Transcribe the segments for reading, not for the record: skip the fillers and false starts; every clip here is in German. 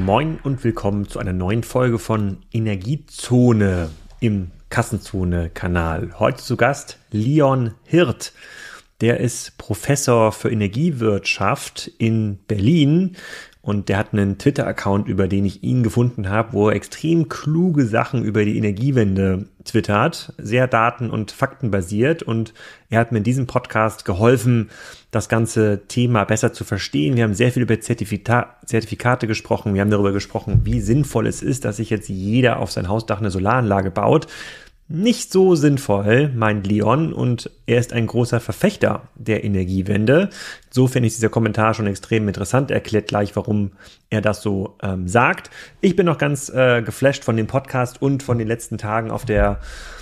Moin und willkommen zu einer neuen Folge von Energiezone im Kassenzone-Kanal. Heute zu Gast Leon Hirt. Der ist Professor für Energiewirtschaft in Berlin und der hat einen Twitter-Account, über den ich ihn gefunden habe, wo er extrem kluge Sachen über die Energiewende twittert, sehr daten- und faktenbasiert, und er hat mir in diesem Podcast geholfen, das ganze Thema besser zu verstehen. Wir haben sehr viel über Zertifikate gesprochen, wir haben darüber gesprochen, wie sinnvoll es ist, dass sich jetzt jeder auf sein Hausdach eine Solaranlage baut. Nicht so sinnvoll, meint Leon, und er ist ein großer Verfechter der Energiewende. Insofern ist dieser Kommentar schon extrem interessant. Er erklärt gleich, warum er das so sagt. Ich bin noch ganz geflasht von dem Podcast und von den letzten Tagen auf der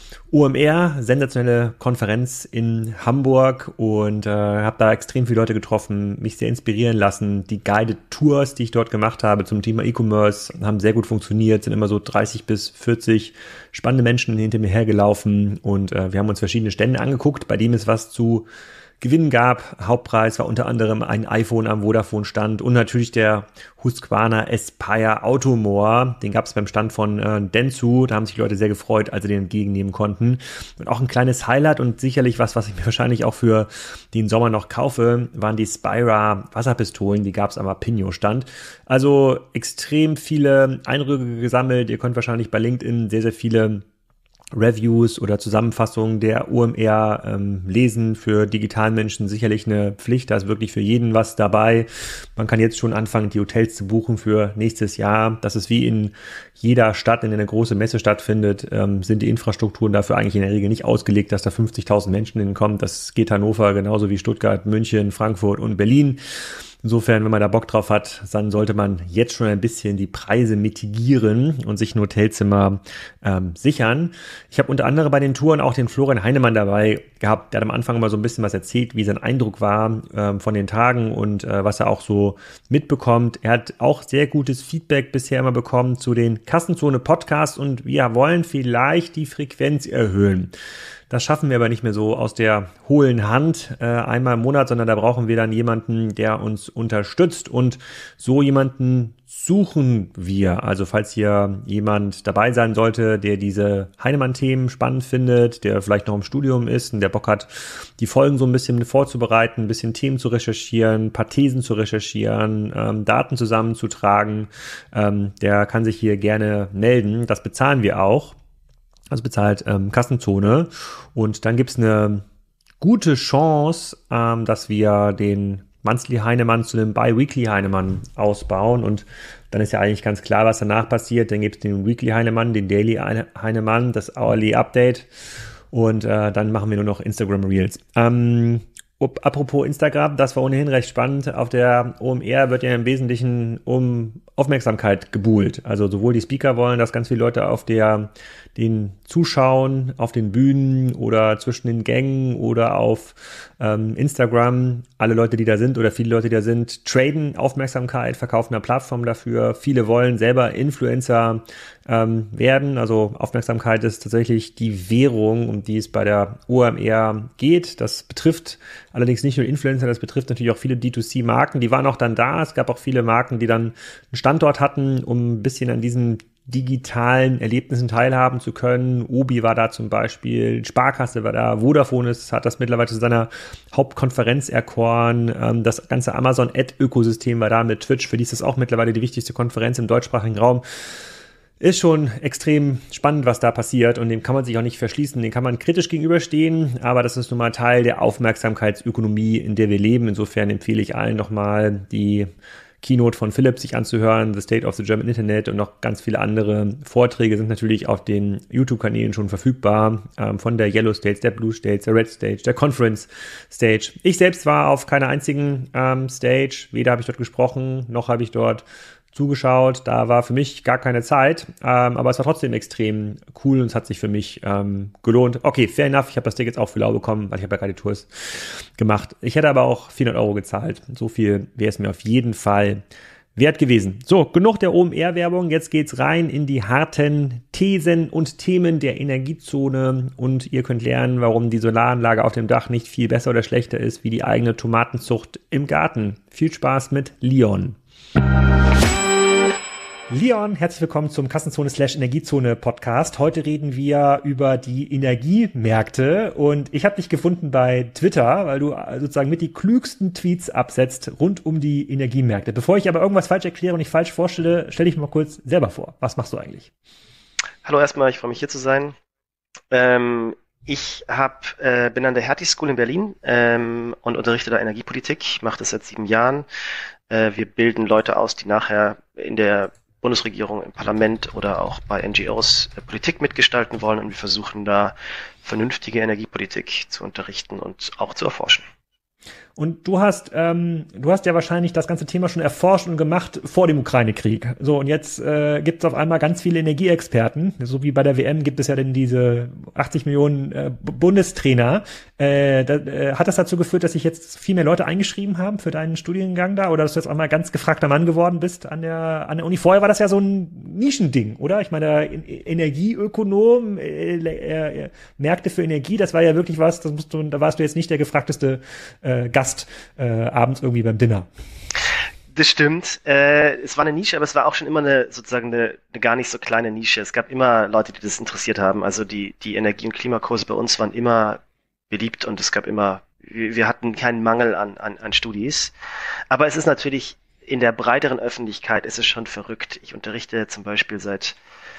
OMR, sensationelle Konferenz in Hamburg, und habe da extrem viele Leute getroffen, mich sehr inspirieren lassen. Die Guided Tours, die ich dort gemacht habe zum Thema E-Commerce, haben sehr gut funktioniert, sind immer so 30 bis 40 spannende Menschen hinter mir hergelaufen, und wir haben uns verschiedene Stände angeguckt, bei denen es was zu gewinnen gab. Hauptpreis war unter anderem ein iPhone am Vodafone-Stand und natürlich der Husqvarna Aspire Automor. Den gab es beim Stand von Dentsu. Da haben sich Leute sehr gefreut, als sie den entgegennehmen konnten. Und auch ein kleines Highlight und sicherlich was ich mir wahrscheinlich auch für den Sommer noch kaufe, waren die Spira Wasserpistolen. Die gab es am Apinio-Stand. Also extrem viele Eindrücke gesammelt. Ihr könnt wahrscheinlich bei LinkedIn sehr, sehr viele Reviews oder Zusammenfassungen der OMR lesen. Für digitalen Menschen sicherlich eine Pflicht, da ist wirklich für jeden was dabei. Man kann jetzt schon anfangen, die Hotels zu buchen für nächstes Jahr. Das ist wie in jeder Stadt, in der eine große Messe stattfindet, sind die Infrastrukturen dafür eigentlich in der Regel nicht ausgelegt, dass da 50.000 Menschen hinkommen. Das geht Hannover genauso wie Stuttgart, München, Frankfurt und Berlin. Insofern, wenn man da Bock drauf hat, dann sollte man jetzt schon ein bisschen die Preise mitigieren und sich ein Hotelzimmer sichern. Ich habe unter anderem bei den Touren auch den Florian Heinemann dabei gehabt. Der hat am Anfang immer so ein bisschen was erzählt, wie sein Eindruck war von den Tagen und was er auch so mitbekommt. Er hat auch sehr gutes Feedback bisher immer bekommen zu den Kassenzone-Podcasts, und wir wollen vielleicht die Frequenz erhöhen. Das schaffen wir aber nicht mehr so aus der hohlen Hand einmal im Monat, sondern da brauchen wir dann jemanden, der uns unterstützt, und so jemanden suchen wir. Also falls hier jemand dabei sein sollte, der diese Heinemann-Themen spannend findet, der vielleicht noch im Studium ist und der Bock hat, die Folgen so ein bisschen vorzubereiten, ein bisschen Themen zu recherchieren, ein paar Thesen zu recherchieren, Daten zusammenzutragen, der kann sich hier gerne melden. Das bezahlen wir auch. Also bezahlt Kassenzone, und dann gibt's eine gute Chance, dass wir den Monthly Heinemann zu einem Bi-Weekly Heinemann ausbauen, und dann ist ja eigentlich ganz klar, was danach passiert. Dann gibt's den Weekly Heinemann, den Daily Heinemann, das Hourly Update, und dann machen wir nur noch Instagram Reels. Apropos Instagram, das war ohnehin recht spannend. Auf der OMR wird ja im Wesentlichen um Aufmerksamkeit gebuhlt. Also sowohl die Speaker wollen, dass ganz viele Leute auf den zuschauen, auf den Bühnen oder zwischen den Gängen oder auf Instagram. Alle Leute, die da sind, oder viele Leute, die da sind, traden Aufmerksamkeit, verkaufen eine Plattform dafür. Viele wollen selber Influencer werden. Also Aufmerksamkeit ist tatsächlich die Währung, um die es bei der OMR geht. Das betrifft allerdings nicht nur Influencer, das betrifft natürlich auch viele D2C-Marken. Die waren auch dann da. Es gab auch viele Marken, die dann einen Standort hatten, um ein bisschen an diesen digitalen Erlebnissen teilhaben zu können. Obi war da zum Beispiel, Sparkasse war da, Vodafone hat das mittlerweile zu seiner Hauptkonferenz erkoren. Das ganze Amazon-Ad-Ökosystem war da mit Twitch, für die ist das auch mittlerweile die wichtigste Konferenz im deutschsprachigen Raum. Ist schon extrem spannend, was da passiert, und dem kann man sich auch nicht verschließen, dem kann man kritisch gegenüberstehen, aber das ist nun mal Teil der Aufmerksamkeitsökonomie, in der wir leben. Insofern empfehle ich allen nochmal die Keynote von Philipp sich anzuhören, The State of the German Internet, und noch ganz viele andere Vorträge sind natürlich auf den YouTube-Kanälen schon verfügbar, von der Yellow Stage, der Blue Stage, der Red Stage, der Conference Stage. Ich selbst war auf keiner einzigen Stage, weder habe ich dort gesprochen, noch habe ich dort zugeschaut. Da war für mich gar keine Zeit, aber es war trotzdem extrem cool, und es hat sich für mich gelohnt. Okay, fair enough, ich habe das Ticket auch für lau bekommen, weil ich habe ja gerade Tours gemacht. Ich hätte aber auch 400 € gezahlt. So viel wäre es mir auf jeden Fall wert gewesen. So, genug der OMR-Werbung. Jetzt geht's rein in die harten Thesen und Themen der Energiezone, und ihr könnt lernen, warum die Solaranlage auf dem Dach nicht viel besser oder schlechter ist wie die eigene Tomatenzucht im Garten. Viel Spaß mit Leon. Leon, herzlich willkommen zum Kassenzone/Energiezone Podcast. Heute reden wir über die Energiemärkte und ich habe dich gefunden bei Twitter, weil du sozusagen mit die klügsten Tweets absetzt rund um die Energiemärkte. Bevor ich aber irgendwas falsch erkläre und ich falsch vorstelle, stell dich mal kurz selber vor. Was machst du eigentlich? Hallo erstmal, ich freue mich hier zu sein. Bin an der Hertie School in Berlin und unterrichte da Energiepolitik. Ich mache das seit 7 Jahren. Wir bilden Leute aus, die nachher in der Bundesregierung, im Parlament oder auch bei NGOs Politik mitgestalten wollen, und wir versuchen da vernünftige Energiepolitik zu unterrichten und auch zu erforschen. Und du hast ja wahrscheinlich das ganze Thema schon erforscht und gemacht vor dem Ukraine-Krieg. So, und jetzt gibt es auf einmal ganz viele Energieexperten. So wie bei der WM gibt es ja denn diese 80 Millionen Bundestrainer. Hat das dazu geführt, dass sich jetzt viel mehr Leute eingeschrieben haben für deinen Studiengang da? Oder dass du jetzt auch mal ganz gefragter Mann geworden bist an der Uni? Vorher war das ja so ein Nischending, oder? Ich meine, Energieökonom, Märkte für Energie, das war ja wirklich was, da warst du jetzt nicht der gefragteste Gast abends irgendwie beim Dinner. Das stimmt. Es war eine Nische, aber es war auch schon immer eine gar nicht so kleine Nische. Es gab immer Leute, die das interessiert haben. Also die Energie- und Klimakurse bei uns waren immer beliebt und wir hatten keinen Mangel an Studis. Aber es ist natürlich in der breiteren Öffentlichkeit ist es schon verrückt. Ich unterrichte zum Beispiel seit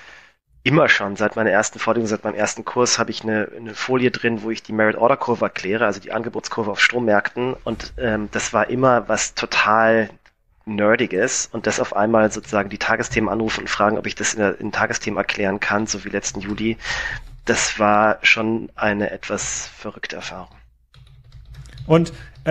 meiner ersten Vorlesung, seit meinem ersten Kurs habe ich eine Folie drin, wo ich die Merit-Order-Kurve erkläre, also die Angebotskurve auf Strommärkten. Und das war immer was total Nerdiges. Und das auf einmal sozusagen die Tagesthemen anrufen und fragen, ob ich das in Tagesthemen erklären kann, so wie letzten Juli. Das war schon eine etwas verrückte Erfahrung. Und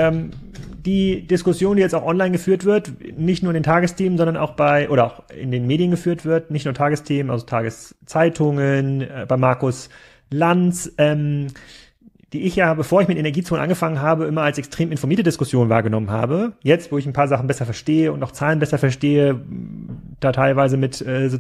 die Diskussion, die jetzt auch online geführt wird, nicht nur in den Tagesthemen, sondern auch auch in den Medien geführt wird, nicht nur Tagesthemen, also Tageszeitungen, bei Markus Lanz, die ich ja, bevor ich mit Energiezonen angefangen habe, immer als extrem informierte Diskussion wahrgenommen habe. Jetzt, wo ich ein paar Sachen besser verstehe und auch Zahlen besser verstehe, da teilweise mit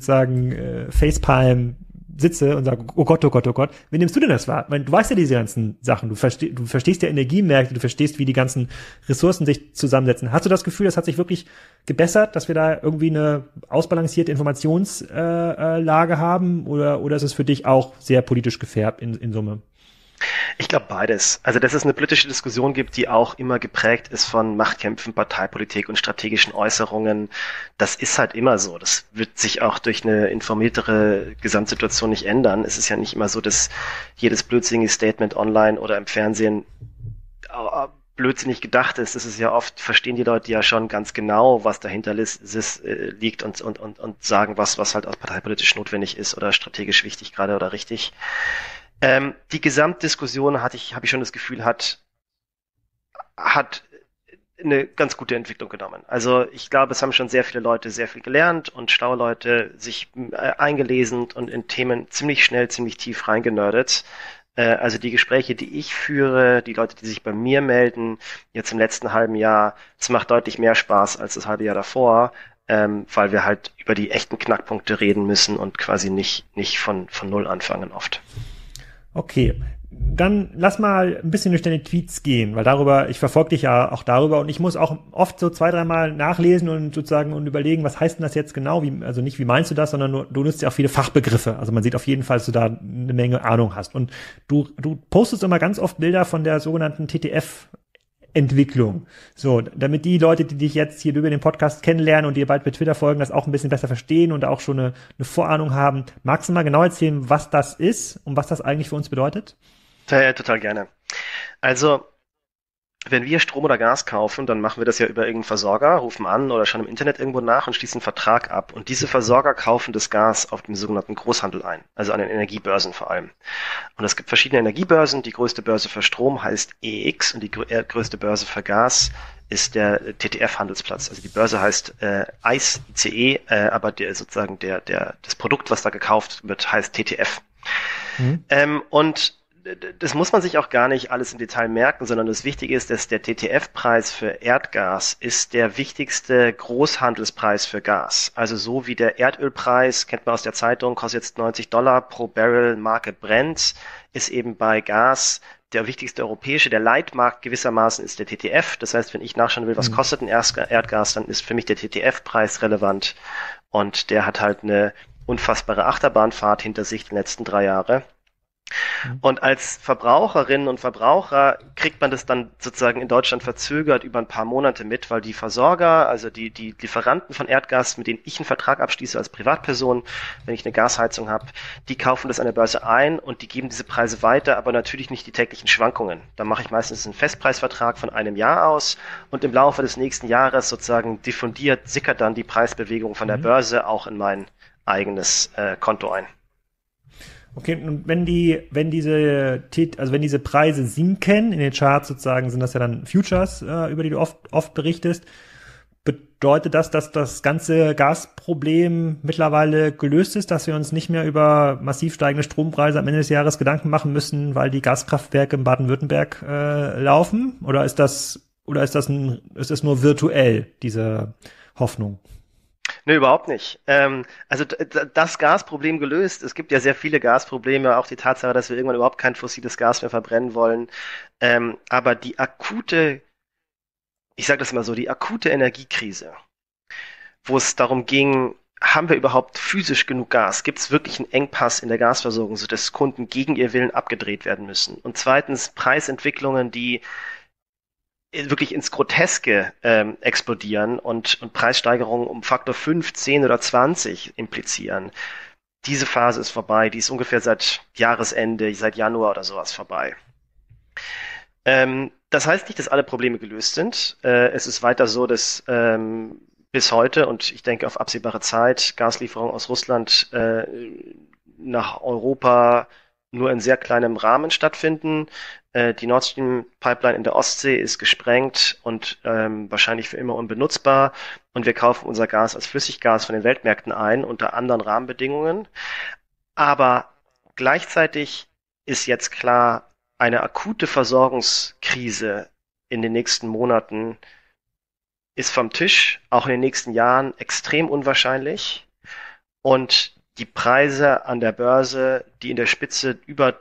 Facepalm sitze und sage, oh Gott, oh Gott, oh Gott, wie nimmst du denn das wahr? Ich meine, du weißt ja diese ganzen Sachen, du verstehst ja Energiemärkte, du verstehst, wie die ganzen Ressourcen sich zusammensetzen. Hast du das Gefühl, das hat sich wirklich gebessert, dass wir da irgendwie eine ausbalancierte Informationslage haben, oder ist es für dich auch sehr politisch gefärbt in Summe? Ich glaube beides. Also, dass es eine politische Diskussion gibt, die auch immer geprägt ist von Machtkämpfen, Parteipolitik und strategischen Äußerungen, das ist halt immer so. Das wird sich auch durch eine informiertere Gesamtsituation nicht ändern. Es ist ja nicht immer so, dass jedes blödsinnige Statement online oder im Fernsehen blödsinnig gedacht ist. Es ist ja oft, verstehen die Leute ja schon ganz genau, was dahinter liegt und sagen was halt auch parteipolitisch notwendig ist oder strategisch wichtig gerade oder richtig. Die Gesamtdiskussion habe ich schon das Gefühl, hat eine ganz gute Entwicklung genommen. Also ich glaube, es haben schon sehr viele Leute sehr viel gelernt und schlaue Leute sich eingelesen und in Themen ziemlich schnell, ziemlich tief reingenördet. Also die Gespräche, die ich führe, die Leute, die sich bei mir melden, jetzt im letzten halben Jahr, es macht deutlich mehr Spaß als das halbe Jahr davor, weil wir halt über die echten Knackpunkte reden müssen und quasi nicht von Null anfangen oft. Okay, dann lass mal ein bisschen durch deine Tweets gehen, weil ich verfolge dich ja auch darüber und ich muss auch oft so 2-3 Mal nachlesen und sozusagen und überlegen, was heißt denn das jetzt genau? Also nicht, wie meinst du das, sondern du nutzt ja auch viele Fachbegriffe. Also man sieht auf jeden Fall, dass du da eine Menge Ahnung hast. Und du postest immer ganz oft Bilder von der sogenannten TTF-Entwicklung. So, damit die Leute, die dich jetzt hier über den Podcast kennenlernen und dir bald bei Twitter folgen, das auch ein bisschen besser verstehen und auch schon eine Vorahnung haben. Magst du mal genau erzählen, was das ist und was das eigentlich für uns bedeutet? Total gerne. Also, wenn wir Strom oder Gas kaufen, dann machen wir das ja über irgendeinen Versorger, rufen an oder schon im Internet irgendwo nach und schließen einen Vertrag ab. Und diese Versorger kaufen das Gas auf dem sogenannten Großhandel ein, also an den Energiebörsen vor allem. Und es gibt verschiedene Energiebörsen. Die größte Börse für Strom heißt EEX und die größte Börse für Gas ist der TTF-Handelsplatz. Also die Börse heißt ICE, aber das Produkt, was da gekauft wird, heißt TTF. Und das muss man sich auch gar nicht alles im Detail merken, sondern das Wichtige ist, dass der TTF-Preis für Erdgas ist der wichtigste Großhandelspreis für Gas. Also so wie der Erdölpreis, kennt man aus der Zeitung, kostet jetzt $90 pro Barrel Marke Brent, ist eben bei Gas der wichtigste europäische, der Leitmarkt gewissermaßen ist der TTF. Das heißt, wenn ich nachschauen will, was kostet ein Erdgas, dann ist für mich der TTF-Preis relevant. Und der hat halt eine unfassbare Achterbahnfahrt hinter sich die letzten 3 Jahre. Und als Verbraucherinnen und Verbraucher kriegt man das dann sozusagen in Deutschland verzögert über ein paar Monate mit, weil die Versorger, also die Lieferanten von Erdgas, mit denen ich einen Vertrag abschließe als Privatperson, wenn ich eine Gasheizung habe, die kaufen das an der Börse ein und die geben diese Preise weiter, aber natürlich nicht die täglichen Schwankungen. Da mache ich meistens einen Festpreisvertrag von einem Jahr aus und im Laufe des nächsten Jahres sozusagen diffundiert, sickert dann die Preisbewegung von der Börse auch in mein eigenes Konto ein. Okay, und wenn diese Preise sinken, in den Charts sozusagen sind das ja dann Futures, über die du oft berichtest, bedeutet das, dass das ganze Gasproblem mittlerweile gelöst ist, dass wir uns nicht mehr über massiv steigende Strompreise am Ende des Jahres Gedanken machen müssen, weil die Gaskraftwerke in Baden-Württemberg laufen? Oder ist das nur virtuell, diese Hoffnung? Nee, überhaupt nicht. Also das Gasproblem gelöst. Es gibt ja sehr viele Gasprobleme, auch die Tatsache, dass wir irgendwann überhaupt kein fossiles Gas mehr verbrennen wollen. Aber die akute, ich sage das mal so, die akute Energiekrise, wo es darum ging, haben wir überhaupt physisch genug Gas? Gibt es wirklich einen Engpass in der Gasversorgung, sodass Kunden gegen ihr Willen abgedreht werden müssen? Und zweitens Preisentwicklungen, die wirklich ins Groteske explodieren und Preissteigerungen um Faktor 5, 10 oder 20 implizieren. Diese Phase ist vorbei, die ist ungefähr seit Jahresende, seit Januar oder sowas vorbei. Das heißt nicht, dass alle Probleme gelöst sind. Es ist weiter so, dass bis heute und ich denke auf absehbare Zeit Gaslieferungen aus Russland nach Europa nur in sehr kleinem Rahmen stattfinden. Die Nord Stream Pipeline in der Ostsee ist gesprengt und wahrscheinlich für immer unbenutzbar. Und wir kaufen unser Gas als Flüssiggas von den Weltmärkten ein unter anderen Rahmenbedingungen. Aber gleichzeitig ist jetzt klar, eine akute Versorgungskrise in den nächsten Monaten ist vom Tisch, auch in den nächsten Jahren extrem unwahrscheinlich. Und die Preise an der Börse, die in der Spitze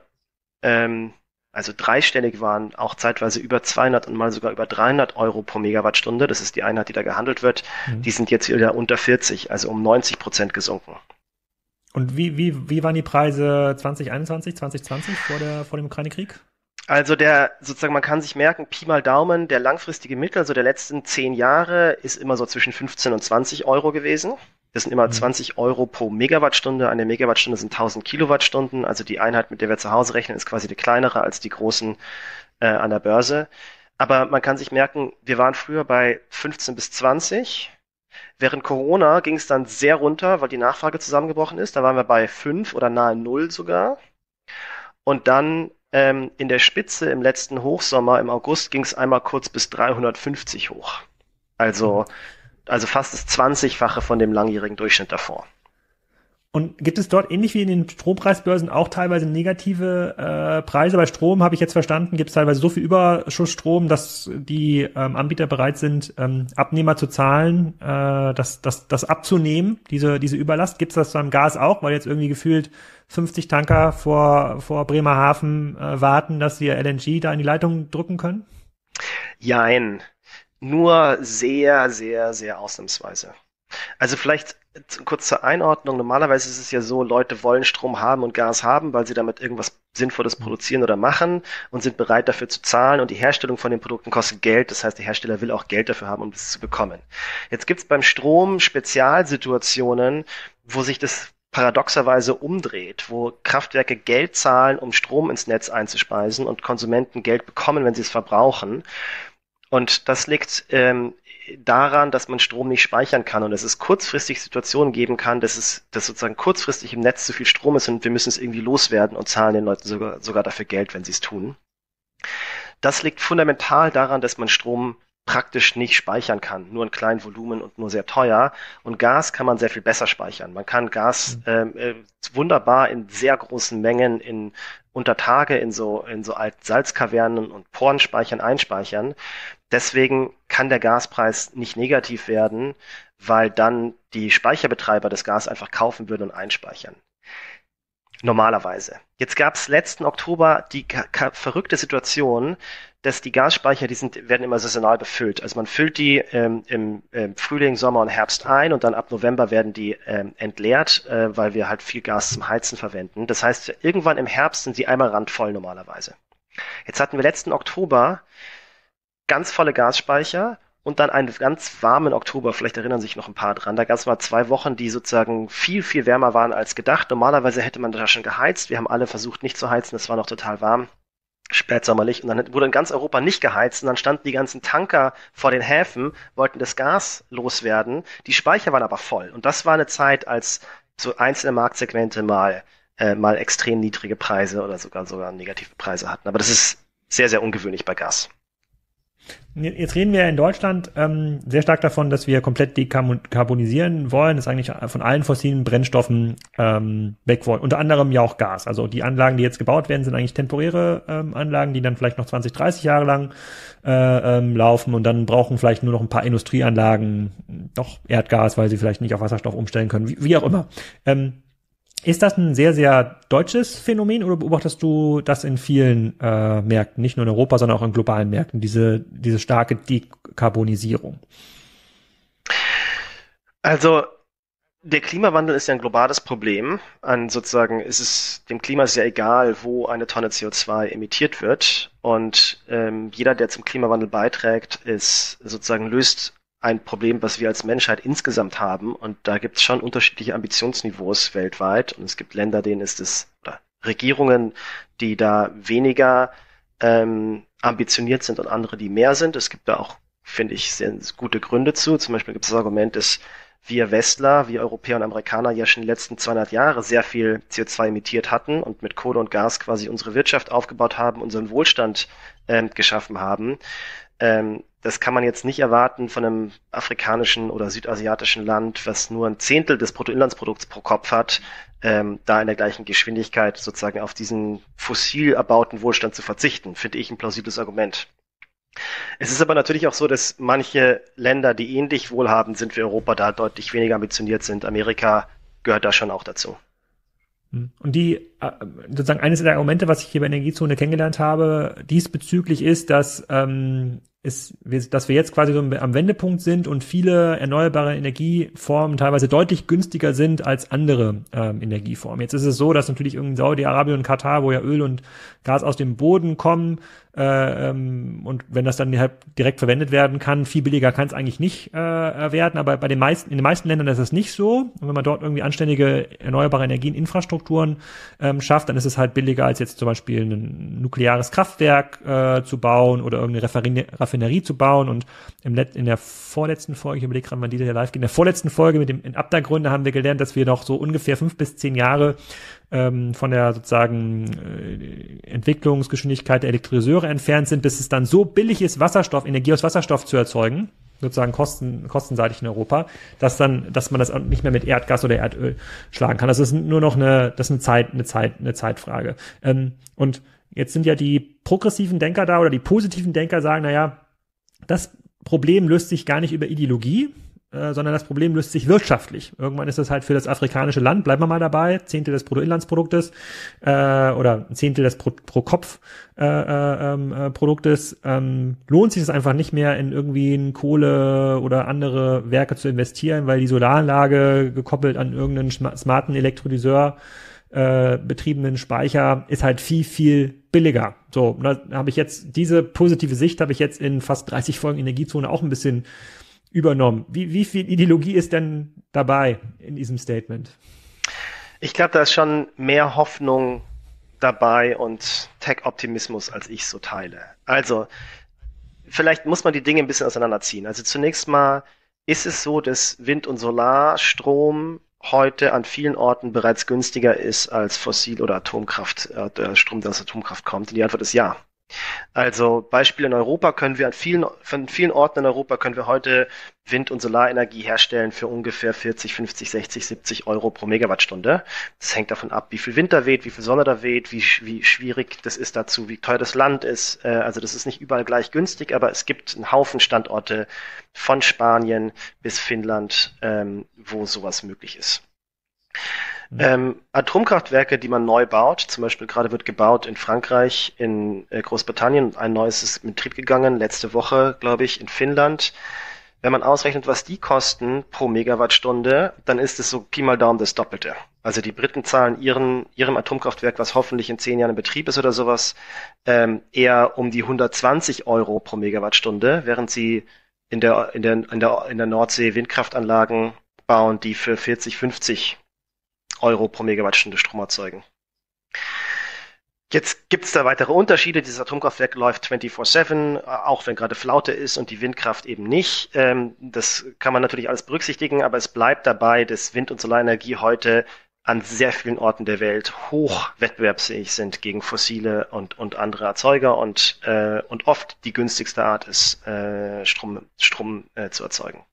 also dreistellig waren, auch zeitweise über 200 und mal sogar über 300 Euro pro Megawattstunde, das ist die Einheit, die da gehandelt wird, die sind jetzt wieder unter 40, also um 90% gesunken. Und wie waren die Preise 2021, 2020 vor dem Ukraine-Krieg? Also sozusagen, man kann sich merken, Pi mal Daumen, der langfristige Mittel, also der letzten 10 Jahre, ist immer so zwischen 15 und 20 Euro gewesen. Das sind immer 20 Euro pro Megawattstunde. Eine Megawattstunde sind 1000 Kilowattstunden. Also die Einheit, mit der wir zu Hause rechnen, ist quasi die kleinere als die großen an der Börse. Aber man kann sich merken, wir waren früher bei 15 bis 20. Während Corona ging es dann sehr runter, weil die Nachfrage zusammengebrochen ist. Da waren wir bei 5 oder nahe 0 sogar. Und dann in der Spitze im letzten Hochsommer im August ging es einmal kurz bis 350 hoch. Also fast das 20-fache von dem langjährigen Durchschnitt davor. Und gibt es dort ähnlich wie in den Strompreisbörsen auch teilweise negative Preise? Bei Strom habe ich jetzt verstanden, gibt es teilweise so viel Überschussstrom, dass die Anbieter bereit sind, Abnehmer zu zahlen, das abzunehmen, diese Überlast. Gibt es das beim Gas auch, weil jetzt irgendwie gefühlt 50 Tanker vor Bremerhaven warten, dass sie LNG da in die Leitung drücken können? Jein. Nur sehr, sehr, sehr ausnahmsweise. Also vielleicht kurz zur Einordnung. Normalerweise ist es ja so, Leute wollen Strom haben und Gas haben, weil sie damit irgendwas Sinnvolles produzieren oder machen und sind bereit dafür zu zahlen. Und die Herstellung von den Produkten kostet Geld. Das heißt, der Hersteller will auch Geld dafür haben, um das zu bekommen. Jetzt gibt es beim Strom Spezialsituationen, wo sich das paradoxerweise umdreht, wo Kraftwerke Geld zahlen, um Strom ins Netz einzuspeisen und Konsumenten Geld bekommen, wenn sie es verbrauchen. Und das liegt daran, dass man Strom nicht speichern kann und dass es kurzfristig Situationen geben kann, dass sozusagen kurzfristig im Netz zu viel Strom ist und wir müssen es irgendwie loswerden und zahlen den Leuten sogar dafür Geld, wenn sie es tun. Das liegt fundamental daran, dass man Strom praktisch nicht speichern kann, nur in kleinen Volumen und nur sehr teuer. Und Gas kann man sehr viel besser speichern. Man kann Gas wunderbar in sehr großen Mengen unter Tage in so alten Salzkavernen und Porenspeichern einspeichern. Deswegen kann der Gaspreis nicht negativ werden, weil dann die Speicherbetreiber das Gas einfach kaufen würden und einspeichern. Normalerweise. Jetzt gab es letzten Oktober die verrückte Situation, dass die Gasspeicher, werden immer saisonal befüllt. Also man füllt die im Frühling, Sommer und Herbst ein und dann ab November werden die entleert, weil wir halt viel Gas zum Heizen verwenden. Das heißt, irgendwann im Herbst sind sie einmal randvoll normalerweise. Jetzt hatten wir letzten Oktober ganz volle Gasspeicher und dann einen ganz warmen Oktober. Vielleicht erinnern sich noch ein paar dran. Da gab es mal 2 Wochen, die sozusagen viel, viel wärmer waren als gedacht. Normalerweise hätte man da schon geheizt. Wir haben alle versucht, nicht zu heizen. Es war noch total warm, spätsommerlich. Und dann wurde in ganz Europa nicht geheizt. Und dann standen die ganzen Tanker vor den Häfen, wollten das Gas loswerden. Die Speicher waren aber voll. Und das war eine Zeit, als so einzelne Marktsegmente mal extrem niedrige Preise oder sogar negative Preise hatten. Aber das ist sehr, sehr ungewöhnlich bei Gas. Jetzt reden wir ja in Deutschland sehr stark davon, dass wir komplett dekarbonisieren wollen, dass eigentlich von allen fossilen Brennstoffen weg wollen. Unter anderem ja auch Gas. Also die Anlagen, die jetzt gebaut werden, sind eigentlich temporäre Anlagen, die dann vielleicht noch 20, 30 Jahre lang laufen und dann brauchen vielleicht nur noch ein paar Industrieanlagen doch Erdgas, weil sie vielleicht nicht auf Wasserstoff umstellen können, wie auch immer. Ist das ein sehr, sehr deutsches Phänomen oder beobachtest du das in vielen Märkten, nicht nur in Europa, sondern auch in globalen Märkten, diese starke Dekarbonisierung? Also der Klimawandel ist ja ein globales Problem. Dem Klima ist ja egal, wo eine Tonne CO2 emittiert wird. Und jeder, der zum Klimawandel beiträgt, löst ein Problem, was wir als Menschheit insgesamt haben. Und da gibt es schon unterschiedliche Ambitionsniveaus weltweit. Und es gibt Länder, oder Regierungen, die da weniger ambitioniert sind und andere, die mehr sind. Es gibt da auch, finde ich, sehr gute Gründe zu. Zum Beispiel gibt es das Argument, dass wir Westler, wir Europäer und Amerikaner ja schon die letzten 200 Jahre sehr viel CO2 emittiert hatten und mit Kohle und Gas quasi unsere Wirtschaft aufgebaut haben, unseren Wohlstand geschaffen haben. Das kann man jetzt nicht erwarten von einem afrikanischen oder südasiatischen Land, was nur ein Zehntel des Bruttoinlandsprodukts pro Kopf hat, da in der gleichen Geschwindigkeit sozusagen auf diesen fossil erbauten Wohlstand zu verzichten, finde ich ein plausibles Argument. Es ist aber natürlich auch so, dass manche Länder, die ähnlich wohlhabend sind wie Europa, da deutlich weniger ambitioniert sind. Amerika gehört da schon auch dazu. Und sozusagen eines der Argumente, was ich hier bei Energiezone kennengelernt habe, diesbezüglich ist, dass wir jetzt quasi so am Wendepunkt sind und viele erneuerbare Energieformen teilweise deutlich günstiger sind als andere Energieformen. Jetzt ist es so, dass natürlich irgendwie Saudi-Arabien und Katar, wo ja Öl und Gas aus dem Boden kommen, und wenn das dann halt direkt verwendet werden kann, viel billiger kann es eigentlich nicht werden, aber in den meisten Ländern ist es nicht so. Und wenn man dort irgendwie anständige erneuerbare Energieninfrastrukturen schafft, dann ist es halt billiger als jetzt zum Beispiel ein nukleares Kraftwerk zu bauen oder irgendeine Raffinerie zu bauen. Und in der vorletzten Folge, ich überlege gerade, wann die ja live geht, in der vorletzten Folge mit den Abda-Gründen haben wir gelernt, dass wir noch so ungefähr 5 bis 10 Jahre von der sozusagen Entwicklungsgeschwindigkeit der Elektrolyseure entfernt sind, bis es dann so billig ist, Energie aus Wasserstoff zu erzeugen, sozusagen kostenseitig in Europa, dass man das auch nicht mehr mit Erdgas oder Erdöl schlagen kann. Das ist nur noch eine Zeitfrage. Und jetzt sind ja die progressiven Denker da oder die positiven Denker sagen, naja, das Problem löst sich gar nicht über Ideologie, sondern das Problem löst sich wirtschaftlich. Irgendwann ist das halt für das afrikanische Land, bleiben wir mal dabei, Zehntel des Bruttoinlandsproduktes oder ein Zehntel des pro Kopf Produktes, lohnt sich es einfach nicht mehr in irgendwie in Kohle oder andere Werke zu investieren, weil die Solaranlage gekoppelt an irgendeinen smarten Elektrolyseur betriebenen Speicher ist halt viel, viel billiger. So, da habe ich jetzt diese positive Sicht in fast 30 Folgen Energiezone auch ein bisschen übernommen. Wie viel Ideologie ist denn dabei in diesem Statement? Ich glaube, da ist schon mehr Hoffnung dabei und Tech-Optimismus, als ich so teile. Also, vielleicht muss man die Dinge ein bisschen auseinanderziehen. Also zunächst mal ist es so, dass Wind- und Solarstrom heute an vielen Orten bereits günstiger ist als Fossil- oder Atomkraft, der Strom, der aus Atomkraft kommt. Und die Antwort ist ja. Also Beispiel in Europa von vielen Orten in Europa können wir heute Wind- und Solarenergie herstellen für ungefähr 40, 50, 60, 70 Euro pro Megawattstunde. Das hängt davon ab, wie viel Wind da weht, wie viel Sonne da weht, wie schwierig das ist dazu, wie teuer das Land ist. Also das ist nicht überall gleich günstig, aber es gibt einen Haufen Standorte von Spanien bis Finnland, wo sowas möglich ist. Atomkraftwerke, die man neu baut, zum Beispiel gerade wird gebaut in Frankreich, in Großbritannien, ein neues ist in Betrieb gegangen, letzte Woche, glaube ich, in Finnland. Wenn man ausrechnet, was die kosten pro Megawattstunde, dann ist es so Pi mal Daumen das Doppelte. Also die Briten zahlen ihrem Atomkraftwerk, was hoffentlich in 10 Jahren in Betrieb ist oder sowas, eher um die 120 Euro pro Megawattstunde, während sie in der Nordsee Windkraftanlagen bauen, die für 40, 50 Euro pro Megawattstunde Strom erzeugen. Jetzt gibt es da weitere Unterschiede. Dieses Atomkraftwerk läuft 24/7, auch wenn gerade Flaute ist und die Windkraft eben nicht. Das kann man natürlich alles berücksichtigen, aber es bleibt dabei, dass Wind- und Solarenergie heute an sehr vielen Orten der Welt hoch wettbewerbsfähig sind gegen fossile und andere Erzeuger und oft die günstigste Art ist, Strom zu erzeugen.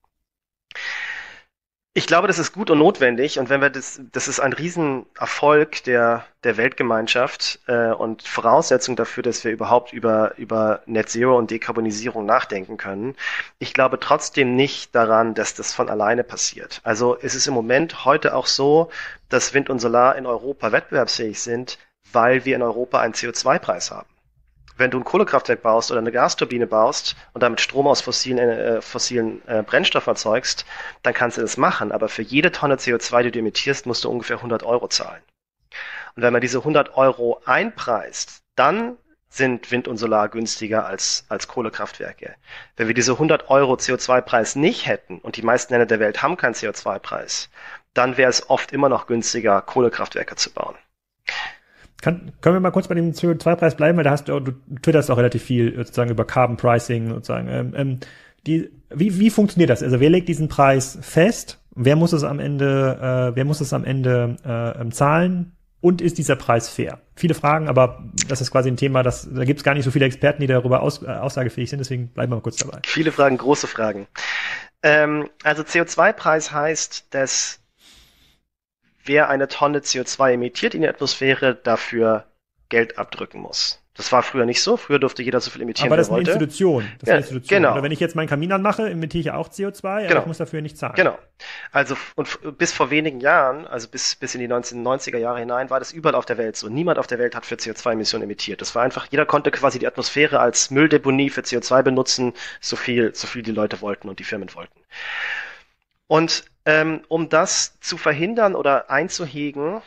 Ich glaube, das ist gut und notwendig und wenn wir das ist ein Riesenerfolg der Weltgemeinschaft und Voraussetzung dafür, dass wir überhaupt über Net Zero und Dekarbonisierung nachdenken können. Ich glaube trotzdem nicht daran, dass das von alleine passiert. Also es ist im Moment heute auch so, dass Wind und Solar in Europa wettbewerbsfähig sind, weil wir in Europa einen CO2-Preis haben. Wenn du ein Kohlekraftwerk baust oder eine Gasturbine baust und damit Strom aus fossilen Brennstoffen erzeugst, dann kannst du das machen. Aber für jede Tonne CO2, die du emittierst, musst du ungefähr 100 Euro zahlen. Und wenn man diese 100 Euro einpreist, dann sind Wind und Solar günstiger als Kohlekraftwerke. Wenn wir diese 100 Euro CO2-Preis nicht hätten, und die meisten Länder der Welt haben keinen CO2-Preis, dann wäre es oft immer noch günstiger, Kohlekraftwerke zu bauen. Können wir mal kurz bei dem CO2-Preis bleiben, weil du twitterst auch relativ viel sozusagen über Carbon Pricing sozusagen. Wie funktioniert das? Also wer legt diesen Preis fest? Wer muss es am Ende zahlen? Und ist dieser Preis fair? Viele Fragen, aber das ist quasi ein Thema, da gibt es gar nicht so viele Experten, die darüber aussagefähig sind, deswegen bleiben wir mal kurz dabei. Viele Fragen, große Fragen. Also CO2-Preis heißt, dass wer eine Tonne CO2 emittiert in die Atmosphäre, dafür Geld abdrücken muss. Das war früher nicht so. Früher durfte jeder so viel emittieren, wie er wollte. Aber das ist eine Institution. Genau. Oder wenn ich jetzt meinen Kamin anmache, emittiere ich ja auch CO2, aber ich muss dafür nicht zahlen. Genau. Also und bis vor wenigen Jahren, also bis in die 1990er Jahre hinein, war das überall auf der Welt so. Niemand auf der Welt hat für CO2-Emissionen emittiert. Das war einfach, jeder konnte quasi die Atmosphäre als Mülldeponie für CO2 benutzen, so viel die Leute wollten und die Firmen wollten. Und um das zu verhindern oder einzuhegen,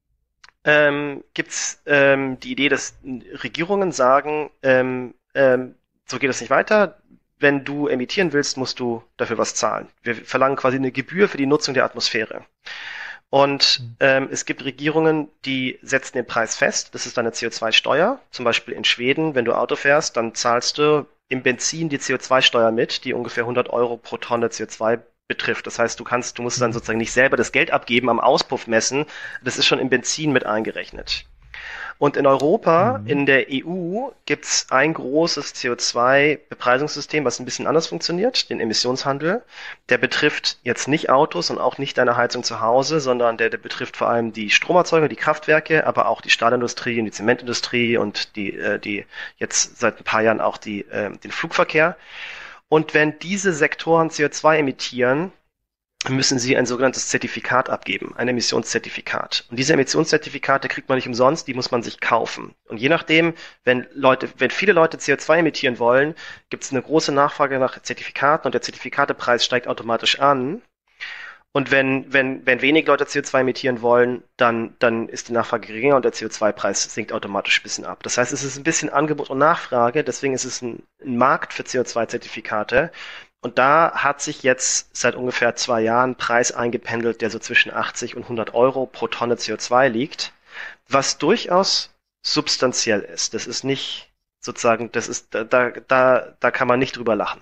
gibt's die Idee, dass Regierungen sagen, so geht es nicht weiter. Wenn du emittieren willst, musst du dafür was zahlen. Wir verlangen quasi eine Gebühr für die Nutzung der Atmosphäre. Und es gibt Regierungen, die setzen den Preis fest. Das ist eine CO2-Steuer. Zum Beispiel in Schweden, wenn du Auto fährst, dann zahlst du im Benzin die CO2-Steuer mit, die ungefähr 100 Euro pro Tonne CO2 betrifft. Das heißt, du musst dann sozusagen nicht selber das Geld abgeben, am Auspuff messen. Das ist schon im Benzin mit eingerechnet. Und in Europa, in der EU, gibt's ein großes CO2-Bepreisungssystem, was ein bisschen anders funktioniert, den Emissionshandel. Der betrifft jetzt nicht Autos und auch nicht deine Heizung zu Hause, sondern der betrifft vor allem die Stromerzeuger, die Kraftwerke, aber auch die Stahlindustrie und die Zementindustrie und die jetzt seit ein paar Jahren auch den Flugverkehr. Und wenn diese Sektoren CO2 emittieren, müssen sie ein sogenanntes Zertifikat abgeben, ein Emissionszertifikat. Und diese Emissionszertifikate kriegt man nicht umsonst, die muss man sich kaufen. Und je nachdem, wenn viele Leute CO2 emittieren wollen, gibt es eine große Nachfrage nach Zertifikaten und der Zertifikatepreis steigt automatisch an. Und wenn wenig Leute CO2 emittieren wollen, dann ist die Nachfrage geringer und der CO2-Preis sinkt automatisch ein bisschen ab. Das heißt, es ist ein bisschen Angebot und Nachfrage, deswegen ist es ein Markt für CO2-Zertifikate. Und da hat sich jetzt seit ungefähr 2 Jahren ein Preis eingependelt, der so zwischen 80 und 100 Euro pro Tonne CO2 liegt, was durchaus substanziell ist. Das ist nicht sozusagen, da kann man nicht drüber lachen.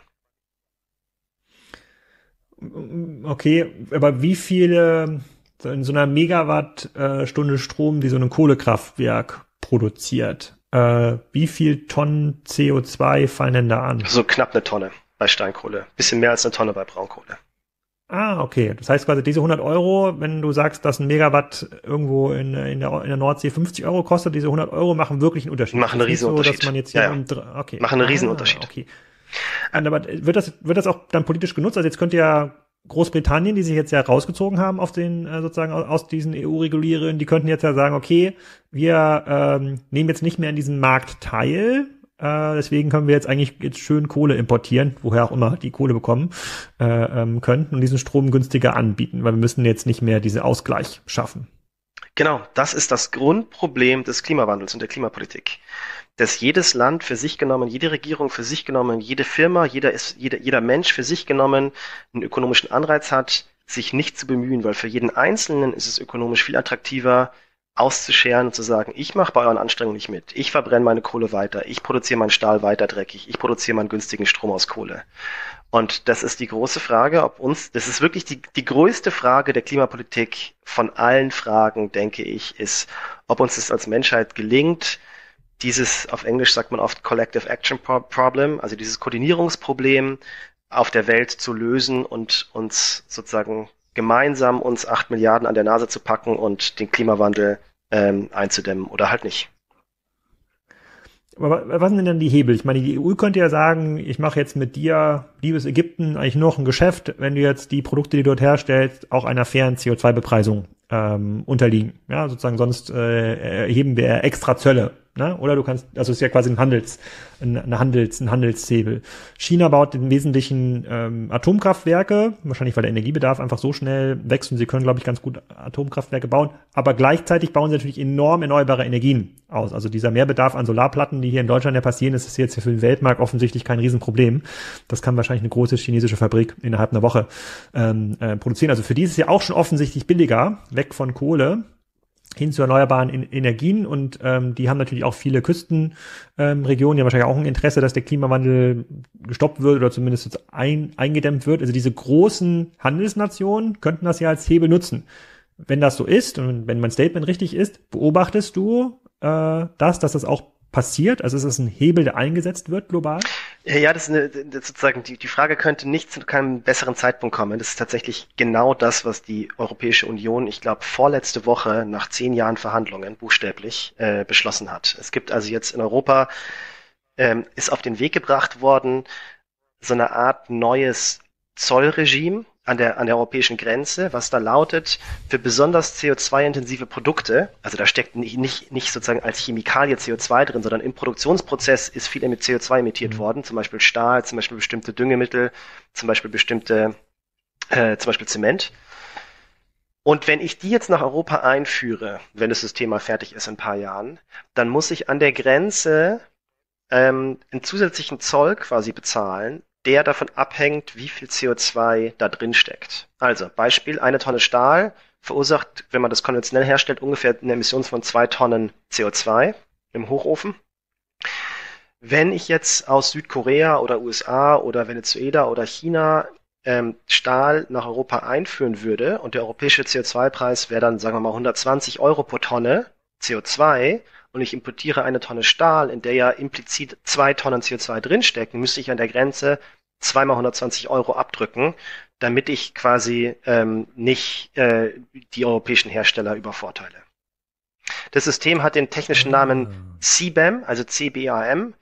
Okay, aber wie viele in so einer Megawattstunde Strom, die so ein Kohlekraftwerk produziert, wie viel Tonnen CO2 fallen denn da an? So knapp eine Tonne bei Steinkohle, bisschen mehr als eine Tonne bei Braunkohle. Ah, okay. Das heißt quasi diese 100 Euro, wenn du sagst, dass ein Megawatt irgendwo in der Nordsee 50 Euro kostet, diese 100 Euro machen wirklich einen Unterschied. Machen einen Riesenunterschied. So, dass man jetzt hier Machen einen Riesenunterschied. Okay. Aber wird das auch dann politisch genutzt? Also jetzt könnte ja Großbritannien, die sich jetzt ja rausgezogen haben auf den sozusagen aus diesen EU-Regulierungen, die könnten jetzt ja sagen, okay, wir nehmen jetzt nicht mehr an diesem Markt teil, deswegen können wir jetzt schön Kohle importieren, woher auch immer die Kohle bekommen könnten und diesen Strom günstiger anbieten, weil wir müssen jetzt nicht mehr diesen Ausgleich schaffen. Genau, das ist das Grundproblem des Klimawandels und der Klimapolitik. Dass jedes Land für sich genommen, jede Regierung für sich genommen, jede Firma, jeder Mensch für sich genommen einen ökonomischen Anreiz hat, sich nicht zu bemühen, weil für jeden Einzelnen ist es ökonomisch viel attraktiver, auszuscheren und zu sagen, ich mache bei euren Anstrengungen nicht mit, ich verbrenne meine Kohle weiter, ich produziere meinen Stahl weiter dreckig, ich produziere meinen günstigen Strom aus Kohle. Und das ist die große Frage, das ist wirklich die größte Frage der Klimapolitik von allen Fragen, denke ich, ist, ob uns das als Menschheit gelingt, dieses, auf Englisch sagt man oft Collective Action Problem, also dieses Koordinierungsproblem auf der Welt zu lösen und uns sozusagen gemeinsam uns 8 Milliarden an der Nase zu packen und den Klimawandel einzudämmen oder halt nicht. Aber was sind denn dann die Hebel? Ich meine, die EU könnte ja sagen, ich mache jetzt mit dir, liebes Ägypten, eigentlich nur noch ein Geschäft, wenn du jetzt die Produkte, die du dort herstellst, auch einer fairen CO2-Bepreisung unterliegen. Ja, sozusagen, sonst erheben wir extra Zölle. Ne? Oder du kannst, also es ist ja quasi ein Handelshebel. China baut im Wesentlichen Atomkraftwerke, wahrscheinlich weil der Energiebedarf einfach so schnell wächst und sie können, glaube ich, ganz gut Atomkraftwerke bauen, aber gleichzeitig bauen sie natürlich enorm erneuerbare Energien aus. Also dieser Mehrbedarf an Solarplatten, die hier in Deutschland ja passieren, das ist jetzt für den Weltmarkt offensichtlich kein Riesenproblem. Das kann wahrscheinlich eine große chinesische Fabrik innerhalb einer Woche produzieren. Also für die ist es ja auch schon offensichtlich billiger, weg von Kohle, hin zu erneuerbaren Energien und die haben natürlich auch viele Küstenregionen, die haben wahrscheinlich auch ein Interesse, dass der Klimawandel gestoppt wird oder zumindest jetzt eingedämmt wird. Also diese großen Handelsnationen könnten das ja als Hebel nutzen. Wenn das so ist und wenn mein Statement richtig ist, beobachtest du dass das auch passiert? Also ist das ein Hebel, der eingesetzt wird global? Ja, das ist sozusagen die Frage könnte nicht zu keinem besseren Zeitpunkt kommen. Das ist tatsächlich genau das, was die Europäische Union, ich glaube, vorletzte Woche nach 10 Jahren Verhandlungen buchstäblich beschlossen hat. Es gibt also jetzt in Europa, ist auf den Weg gebracht worden, so eine Art neues Zollregime an der europäischen Grenze, was da lautet, für besonders CO2-intensive Produkte, also da steckt nicht sozusagen als Chemikalie CO2 drin, sondern im Produktionsprozess ist viel mit CO2 emittiert worden, zum Beispiel Stahl, zum Beispiel bestimmte Düngemittel, zum Beispiel Zement. Und wenn ich die jetzt nach Europa einführe, wenn das System mal fertig ist in ein paar Jahren, dann muss ich an der Grenze einen zusätzlichen Zoll quasi bezahlen, der davon abhängt, wie viel CO2 da drin steckt. Also Beispiel, 1 Tonne Stahl verursacht, wenn man das konventionell herstellt, ungefähr eine Emission von 2 Tonnen CO2 im Hochofen. Wenn ich jetzt aus Südkorea oder USA oder Venezuela oder China Stahl nach Europa einführen würde und der europäische CO2-Preis wäre dann, sagen wir mal, 120 Euro pro Tonne CO2 und ich importiere 1 Tonne Stahl, in der ja implizit 2 Tonnen CO2 drinstecken, müsste ich an der Grenze 2 mal 120 Euro abdrücken, damit ich quasi nicht die europäischen Hersteller übervorteile. Das System hat den technischen Namen CBAM, also CBAM,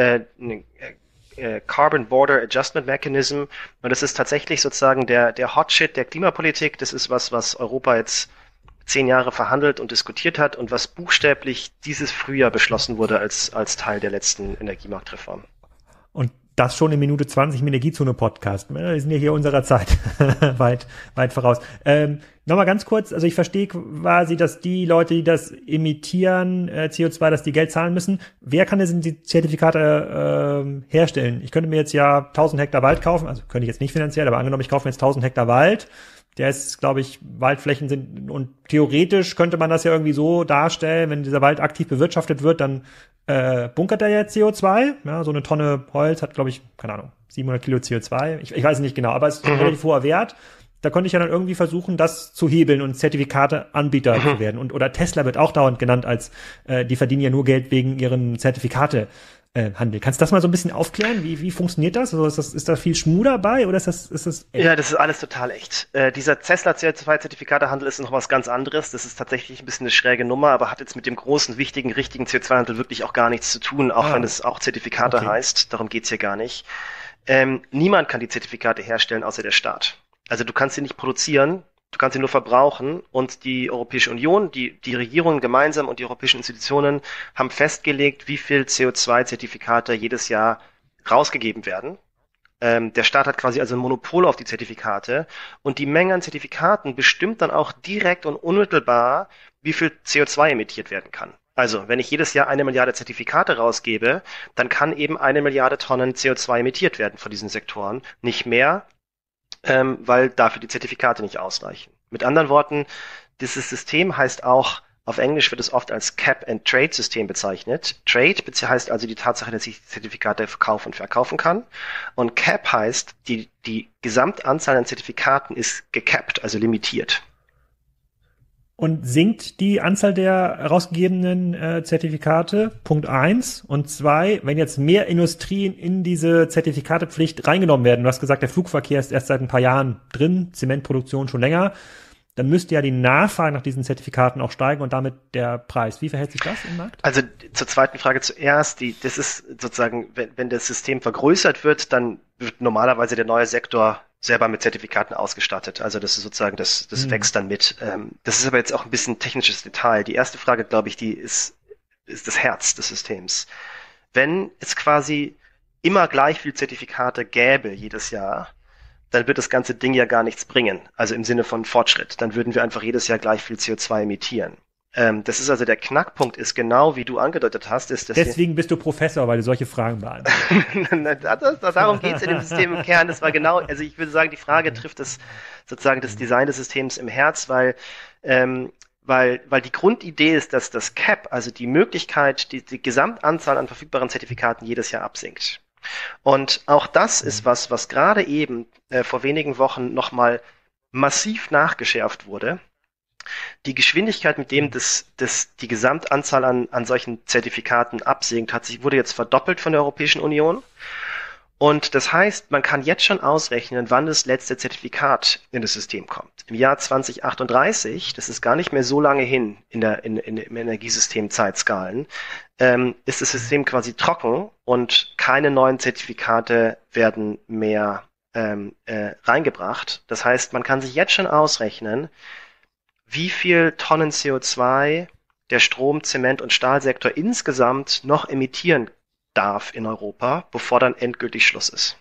Carbon Border Adjustment Mechanism, und das ist tatsächlich sozusagen der Hot Shit der Klimapolitik. Das ist was Europa jetzt 10 Jahre verhandelt und diskutiert hat und was buchstäblich dieses Frühjahr beschlossen wurde als Teil der letzten Energiemarktreform. Und das schon in Minute 20 im Energiezone-Podcast. Wir sind ja hier unserer Zeit weit voraus. Nochmal ganz kurz, also ich verstehe quasi, dass die Leute, die das emittieren, CO2, dass die Geld zahlen müssen. Wer kann denn die Zertifikate herstellen? Ich könnte mir jetzt ja 1000 Hektar Wald kaufen, also könnte ich jetzt nicht finanziell, aber angenommen, ich kaufe mir jetzt 1000 Hektar Wald. Der ist, glaube ich, Waldflächen sind, und theoretisch könnte man das ja irgendwie so darstellen, wenn dieser Wald aktiv bewirtschaftet wird, dann bunkert er ja CO2. Ja, so eine Tonne Holz hat, glaube ich, keine Ahnung, 700 Kilo CO2. Ich weiß nicht genau, aber es ist ein relativ hoher Wert. Da könnte ich ja dann irgendwie versuchen, das zu hebeln und Zertifikateanbieter zu werden. Oder Tesla wird auch dauernd genannt als, die verdienen ja nur Geld wegen ihren Zertifikate. Handel. Kannst du das mal so ein bisschen aufklären? Wie funktioniert das? Also ist da viel Schmuh dabei oder ist das echt? Ja, das ist alles total echt. Dieser Tesla CO2-Zertifikatehandel ist noch was ganz anderes. Das ist tatsächlich ein bisschen eine schräge Nummer, aber hat jetzt mit dem großen, wichtigen, richtigen CO2-Handel wirklich auch gar nichts zu tun, auch wenn es auch Zertifikate heißt. Darum geht's hier gar nicht. Niemand kann die Zertifikate herstellen, außer der Staat. Also du kannst sie nicht produzieren, du kannst sie nur verbrauchen und die Europäische Union, die Regierungen gemeinsam und die europäischen Institutionen haben festgelegt, wie viel CO2-Zertifikate jedes Jahr rausgegeben werden. Der Staat hat quasi also ein Monopol auf die Zertifikate und die Menge an Zertifikaten bestimmt dann auch direkt und unmittelbar, wie viel CO2 emittiert werden kann. Also, wenn ich jedes Jahr 1 Milliarde Zertifikate rausgebe, dann kann eben 1 Milliarde Tonnen CO2 emittiert werden von diesen Sektoren. Nicht mehr, weil dafür die Zertifikate nicht ausreichen. Mit anderen Worten, dieses System heißt auch, auf Englisch wird es oft als Cap-and-Trade-System bezeichnet. Trade heißt also die Tatsache, dass ich Zertifikate kaufen und verkaufen kann. Und Cap heißt, die Gesamtanzahl an Zertifikaten ist gecapped, also limitiert. Und sinkt die Anzahl der herausgegebenen Zertifikate? Punkt 1. Und 2, wenn jetzt mehr Industrien in diese Zertifikatepflicht reingenommen werden, du hast gesagt, der Flugverkehr ist erst seit ein paar Jahren drin, Zementproduktion schon länger, dann müsste ja die Nachfrage nach diesen Zertifikaten auch steigen und damit der Preis. Wie verhält sich das im Markt? Also zur zweiten Frage zuerst, das ist sozusagen, wenn das System vergrößert wird, dann wird normalerweise der neue Sektor selber mit Zertifikaten ausgestattet. Also das ist sozusagen, das wächst dann mit. Das ist aber jetzt auch ein bisschen technisches Detail. Die erste Frage, glaube ich, die ist das Herz des Systems. Wenn es quasi immer gleich viel Zertifikate gäbe jedes Jahr, dann wird das ganze Ding ja gar nichts bringen. Also im Sinne von Fortschritt. Dann würden wir einfach jedes Jahr gleich viel CO2 emittieren. Das ist also der Knackpunkt, ist genau wie du angedeutet hast. Deswegen bist du Professor, weil du solche Fragen beantwortest. Darum geht es in dem System im Kern. Das war genau, also ich würde sagen, die Frage trifft sozusagen das Design des Systems im Herz, weil die Grundidee ist, dass das Cap, also die Möglichkeit, die Gesamtanzahl an verfügbaren Zertifikaten jedes Jahr absinkt. Und auch das ist was gerade eben vor wenigen Wochen nochmal massiv nachgeschärft wurde. Die Geschwindigkeit, mit dem die Gesamtanzahl an solchen Zertifikaten absinkt, wurde jetzt verdoppelt von der Europäischen Union. Und das heißt, man kann jetzt schon ausrechnen, wann das letzte Zertifikat in das System kommt. Im Jahr 2038, das ist gar nicht mehr so lange hin im Energiesystem Zeitskalen, ist das System quasi trocken und keine neuen Zertifikate werden mehr reingebracht. Das heißt, man kann sich jetzt schon ausrechnen, wie viel Tonnen CO2 der Strom-, Zement- und Stahlsektor insgesamt noch emittieren darf in Europa, bevor dann endgültig Schluss ist.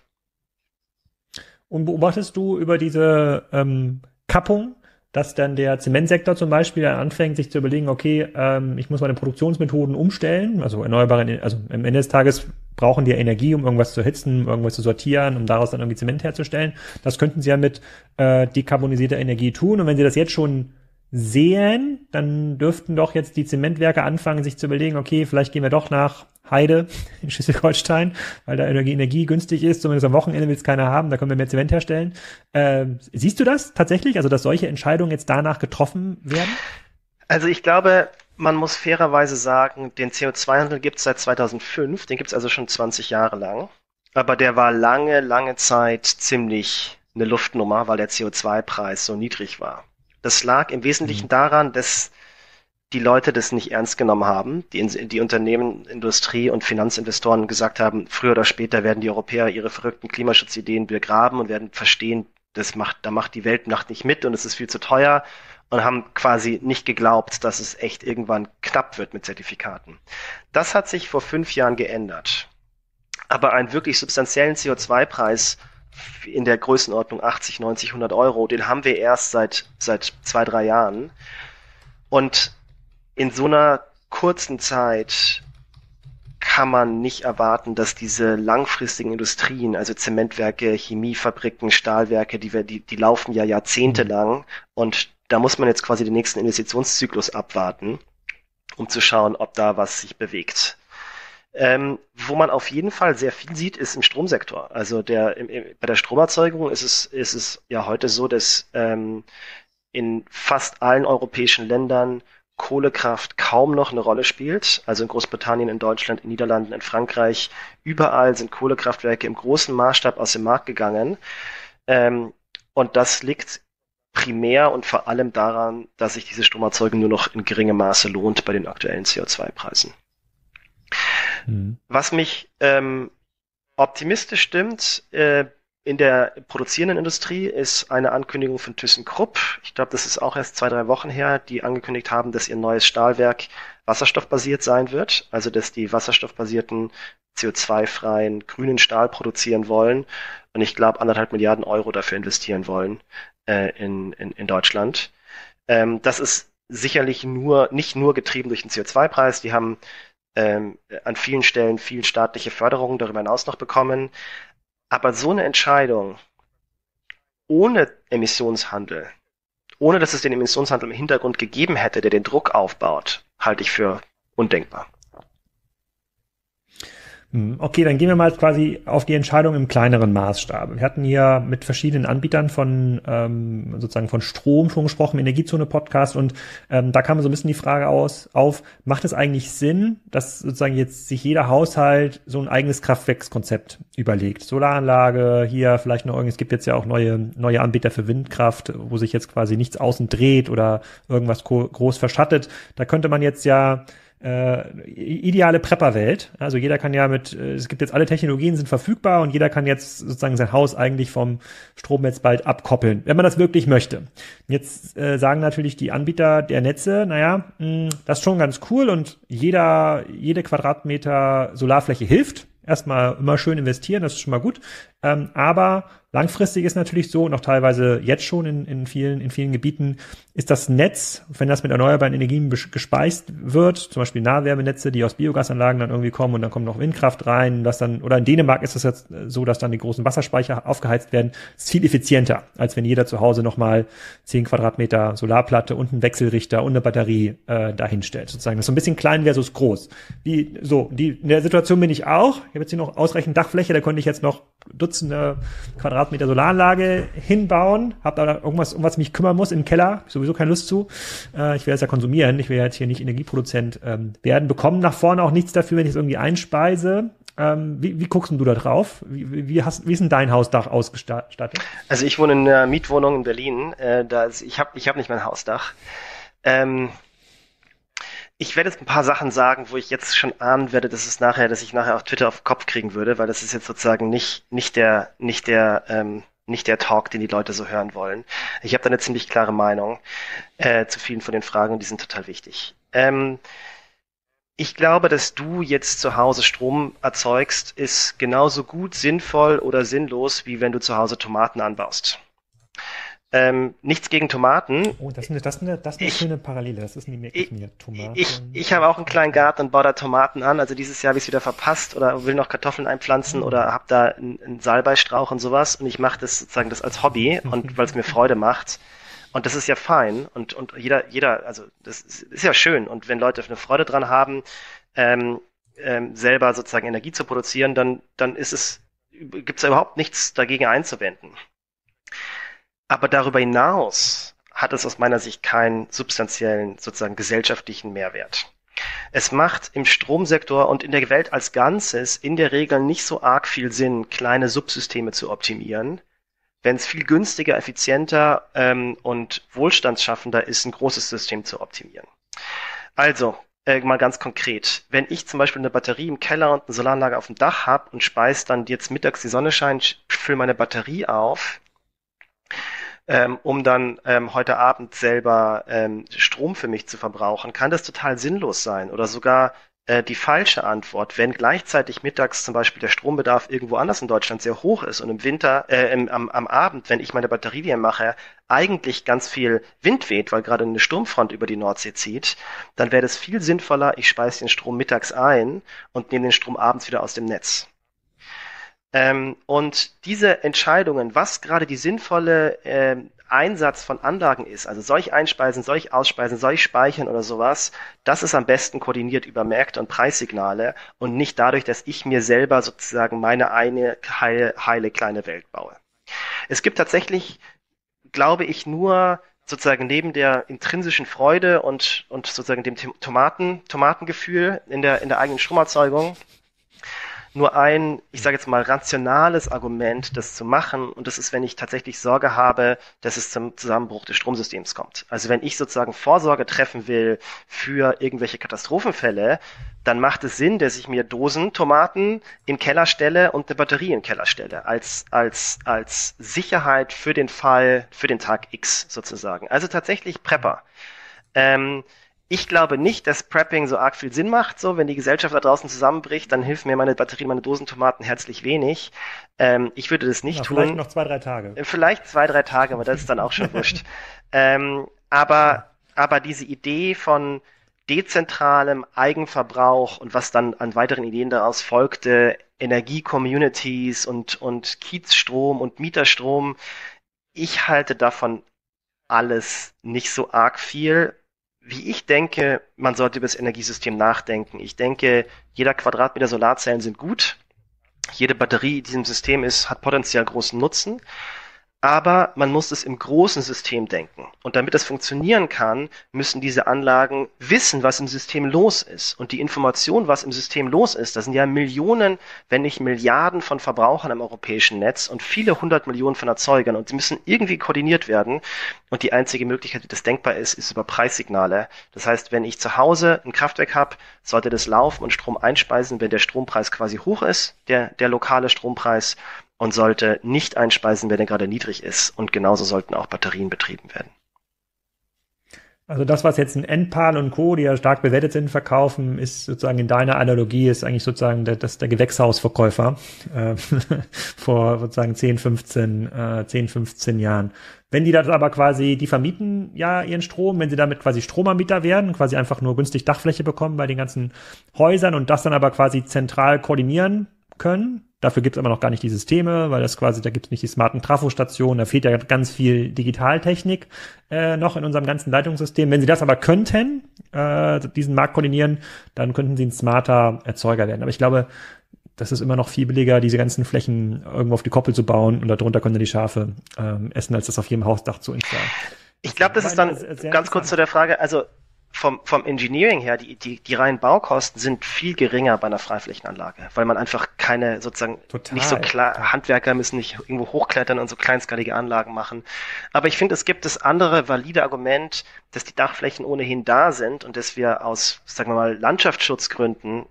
Und beobachtest du über diese Kappung, dass dann der Zementsektor zum Beispiel anfängt, sich zu überlegen, okay, ich muss meine Produktionsmethoden umstellen, also also am Ende des Tages brauchen die ja Energie, um irgendwas zu erhitzen, irgendwas zu sortieren, um daraus dann irgendwie Zement herzustellen. Das könnten sie ja mit dekarbonisierter Energie tun. Und wenn sie das jetzt schon sehen, dann dürften doch jetzt die Zementwerke anfangen, sich zu überlegen, okay, vielleicht gehen wir doch nach Heide in Schleswig-Holstein, weil da Energie günstig ist, zumindest am Wochenende will es keiner haben, da können wir mehr Zement herstellen. Siehst du das tatsächlich, also dass solche Entscheidungen jetzt danach getroffen werden? Also ich glaube, man muss fairerweise sagen, den CO2-Handel gibt es seit 2005, den gibt es also schon 20 Jahre lang, aber der war lange Zeit ziemlich eine Luftnummer, weil der CO2-Preis so niedrig war. Das lag im Wesentlichen daran, dass die Leute das nicht ernst genommen haben. Die Unternehmen, Industrie und Finanzinvestoren gesagt haben, früher oder später werden die Europäer ihre verrückten Klimaschutzideen begraben und werden verstehen, da macht die Welt nicht mit und es ist viel zu teuer, und haben quasi nicht geglaubt, dass es echt irgendwann knapp wird mit Zertifikaten. Das hat sich vor 5 Jahren geändert. Aber einen wirklich substanziellen CO2-Preis in der Größenordnung 80, 90, 100 Euro, den haben wir erst seit 2-3 Jahren. Und in so einer kurzen Zeit kann man nicht erwarten, dass diese langfristigen Industrien, also Zementwerke, Chemiefabriken, Stahlwerke, die laufen ja jahrzehntelang, und da muss man jetzt quasi den nächsten Investitionszyklus abwarten, um zu schauen, ob da was sich bewegt. Wo man auf jeden Fall sehr viel sieht, ist im Stromsektor. Also bei der Stromerzeugung ist es ja heute so, dass in fast allen europäischen Ländern Kohlekraft kaum noch eine Rolle spielt. Also in Großbritannien, in Deutschland, in Niederlanden, in Frankreich, überall sind Kohlekraftwerke im großen Maßstab aus dem Markt gegangen. Und das liegt primär und vor allem daran, dass sich diese Stromerzeugung nur noch in geringem Maße lohnt bei den aktuellen CO2-Preisen. Was mich optimistisch stimmt, in der produzierenden Industrie ist eine Ankündigung von ThyssenKrupp, ich glaube, das ist auch erst 2, 3 Wochen her, die angekündigt haben, dass ihr neues Stahlwerk wasserstoffbasiert sein wird, also dass die wasserstoffbasierten CO2-freien grünen Stahl produzieren wollen und ich glaube 1,5 Milliarden Euro dafür investieren wollen in Deutschland. Das ist sicherlich nicht nur getrieben durch den CO2-Preis, die haben an vielen Stellen viel staatliche Förderung darüber hinaus noch bekommen. Aber so eine Entscheidung ohne Emissionshandel, ohne dass es den Emissionshandel im Hintergrund gegeben hätte, der den Druck aufbaut, halte ich für undenkbar. Okay, dann gehen wir mal quasi auf die Entscheidung im kleineren Maßstab. Wir hatten hier mit verschiedenen Anbietern von sozusagen von Strom schon gesprochen, im Energiezone-Podcast, und da kam so ein bisschen die Frage auf, macht es eigentlich Sinn, dass sozusagen jetzt sich jeder Haushalt so ein eigenes Kraftwerkskonzept überlegt? Solaranlage, hier vielleicht noch es gibt jetzt ja auch neue Anbieter für Windkraft, wo sich jetzt quasi nichts außen dreht oder irgendwas groß verschattet. Da könnte man jetzt ja ideale Prepperwelt. Also jeder kann ja es gibt jetzt alle Technologien sind verfügbar und jeder kann jetzt sozusagen sein Haus eigentlich vom Stromnetz bald abkoppeln, wenn man das wirklich möchte. Jetzt sagen natürlich die Anbieter der Netze, das ist schon ganz cool und jede Quadratmeter Solarfläche hilft. Erstmal immer schön investieren, das ist schon mal gut. Aber langfristig ist natürlich so, und auch teilweise jetzt schon in vielen Gebieten, ist das Netz, wenn das mit erneuerbaren Energien gespeist wird, zum Beispiel Nahwärmenetze, die aus Biogasanlagen dann irgendwie kommen und dann kommt noch Windkraft rein, oder in Dänemark ist es jetzt so, dass dann die großen Wasserspeicher aufgeheizt werden, ist viel effizienter, als wenn jeder zu Hause nochmal 10 Quadratmeter Solarplatte und einen Wechselrichter und eine Batterie dahinstellt. Sozusagen, das ist so ein bisschen klein versus groß. In der Situation bin ich auch. Ich habe jetzt hier noch ausreichend Dachfläche, da konnte ich jetzt noch Dutzende Quadratmeter Solaranlage hinbauen, habe da irgendwas, um was ich mich kümmern muss im Keller, sowieso keine Lust zu. Ich will es ja konsumieren, ich will ja jetzt hier nicht Energieproduzent werden, bekomme nach vorne auch nichts dafür, wenn ich es irgendwie einspeise. Wie guckst du da drauf? Wie ist denn dein Hausdach ausgestattet? Also ich wohne in einer Mietwohnung in Berlin, ich hab nicht mein Hausdach. Ich werde jetzt ein paar Sachen sagen, wo ich jetzt schon ahnen werde, dass ich nachher auf Twitter auf den Kopf kriegen würde, weil das ist jetzt sozusagen nicht der Talk, den die Leute so hören wollen. Ich habe da eine ziemlich klare Meinung zu vielen von den Fragen und die sind total wichtig. Ich glaube, dass du jetzt zu Hause Strom erzeugst, ist genauso gut, sinnvoll oder sinnlos, wie wenn du zu Hause Tomaten anbaust. Nichts gegen Tomaten. Oh, das ist eine schöne Parallele. Das ist nie mehr Tomaten. Ich habe auch einen kleinen Garten und baue da Tomaten an. Also dieses Jahr habe ich es wieder verpasst oder will noch Kartoffeln einpflanzen oder habe da einen Salbeistrauch und sowas. Und ich mache das sozusagen als Hobby und weil es mir Freude macht. Und das ist ja fein. Und jeder, also das ist ja schön. Und wenn Leute eine Freude dran haben, selber sozusagen Energie zu produzieren, dann gibt's ja überhaupt nichts dagegen einzuwenden. Aber darüber hinaus hat es aus meiner Sicht keinen substanziellen, sozusagen gesellschaftlichen Mehrwert. Es macht im Stromsektor und in der Welt als Ganzes in der Regel nicht so arg viel Sinn, kleine Subsysteme zu optimieren, wenn es viel günstiger, effizienter und wohlstandsschaffender ist, ein großes System zu optimieren. Also, mal ganz konkret. Wenn ich zum Beispiel eine Batterie im Keller und eine Solaranlage auf dem Dach habe und speise dann jetzt mittags die Sonne scheint, fülle meine Batterie auf, um dann heute Abend selber Strom für mich zu verbrauchen, kann das total sinnlos sein oder sogar die falsche Antwort, wenn gleichzeitig mittags zum Beispiel der Strombedarf irgendwo anders in Deutschland sehr hoch ist und im Winter, am Abend, wenn ich meine Batterie wieder mache, eigentlich ganz viel Wind weht, weil gerade eine Sturmfront über die Nordsee zieht, dann wäre es viel sinnvoller, ich speise den Strom mittags ein und nehme den Strom abends wieder aus dem Netz. Und diese Entscheidungen, was gerade die sinnvolle Einsatz von Anlagen ist, also soll ich einspeisen, soll ich ausspeisen, soll ich speichern oder sowas, das ist am besten koordiniert über Märkte und Preissignale und nicht dadurch, dass ich mir selber sozusagen meine eine heile kleine Welt baue. Es gibt tatsächlich, glaube ich, nur sozusagen neben der intrinsischen Freude und sozusagen dem Tomatengefühl in der eigenen Stromerzeugung nur ein, ich sage jetzt mal, rationales Argument, das zu machen. Und das ist, wenn ich tatsächlich Sorge habe, dass es zum Zusammenbruch des Stromsystems kommt. Also wenn ich sozusagen Vorsorge treffen will für irgendwelche Katastrophenfälle, dann macht es Sinn, dass ich mir Dosen Tomaten in den Keller stelle und eine Batterie in den Keller stelle, als Sicherheit für den Fall, für den Tag X sozusagen. Also tatsächlich Prepper. Ähm, Ich glaube nicht, dass Prepping so arg viel Sinn macht. So, wenn die Gesellschaft da draußen zusammenbricht, dann hilft mir meine Batterie, meine Dosentomaten herzlich wenig. Ich würde das nicht Ja, vielleicht tun. noch 2, 3 Tage. Vielleicht 2, 3 Tage, aber das ist dann auch schon wurscht. Aber diese Idee von dezentralem Eigenverbrauch und was dann an weiteren Ideen daraus folgte, Energie-Communities und Kiezstrom und Mieterstrom, ich halte davon alles nicht so arg viel. Wie ich denke, man sollte über das Energiesystem nachdenken. Ich denke, jeder Quadratmeter Solarzellen sind gut. Jede Batterie, die in diesem System ist, hat potenziell großen Nutzen. Aber man muss es im großen System denken. Und damit es funktionieren kann, müssen diese Anlagen wissen, was im System los ist. Und die Information, was im System los ist, das sind ja Millionen, wenn nicht Milliarden von Verbrauchern im europäischen Netz und viele 100 Millionen von Erzeugern. Und die müssen irgendwie koordiniert werden. Und die einzige Möglichkeit, wie das denkbar ist, ist über Preissignale. Das heißt, wenn ich zu Hause ein Kraftwerk habe, sollte das laufen und Strom einspeisen, wenn der Strompreis quasi hoch ist, der lokale Strompreis, und sollte nicht einspeisen, wenn er gerade niedrig ist. Und genauso sollten auch Batterien betrieben werden. Also das, was jetzt ein Enpal und Co., die ja stark bewertet sind, verkaufen, ist sozusagen in deiner Analogie, ist eigentlich sozusagen der Gewächshausverkäufer vor sozusagen 10, 15 Jahren. Wenn die das aber quasi, die vermieten ja ihren Strom, wenn sie damit quasi Stromanbieter werden, quasi einfach nur günstig Dachfläche bekommen bei den ganzen Häusern und das dann aber quasi zentral koordinieren können. Dafür gibt es aber noch gar nicht die Systeme, weil das quasi, da gibt es nicht die smarten Trafostationen, da fehlt ja ganz viel Digitaltechnik noch in unserem ganzen Leitungssystem. Wenn sie das aber könnten, diesen Markt koordinieren, dann könnten sie ein smarter Erzeuger werden. Aber ich glaube, das ist immer noch viel billiger, diese ganzen Flächen irgendwo auf die Koppel zu bauen und darunter können die Schafe essen, als das auf jedem Hausdach zu installieren. Ich glaube, das ist dann ganz kurz zu der Frage, also vom Engineering her, die reinen Baukosten sind viel geringer bei einer Freiflächenanlage, weil man einfach keine sozusagen nicht so klar, Handwerker müssen nicht irgendwo hochklettern und so kleinskalige Anlagen machen. Aber ich finde, es gibt das andere valide Argument, dass die Dachflächen ohnehin da sind und dass wir aus, sagen wir mal, Landschaftsschutzgründen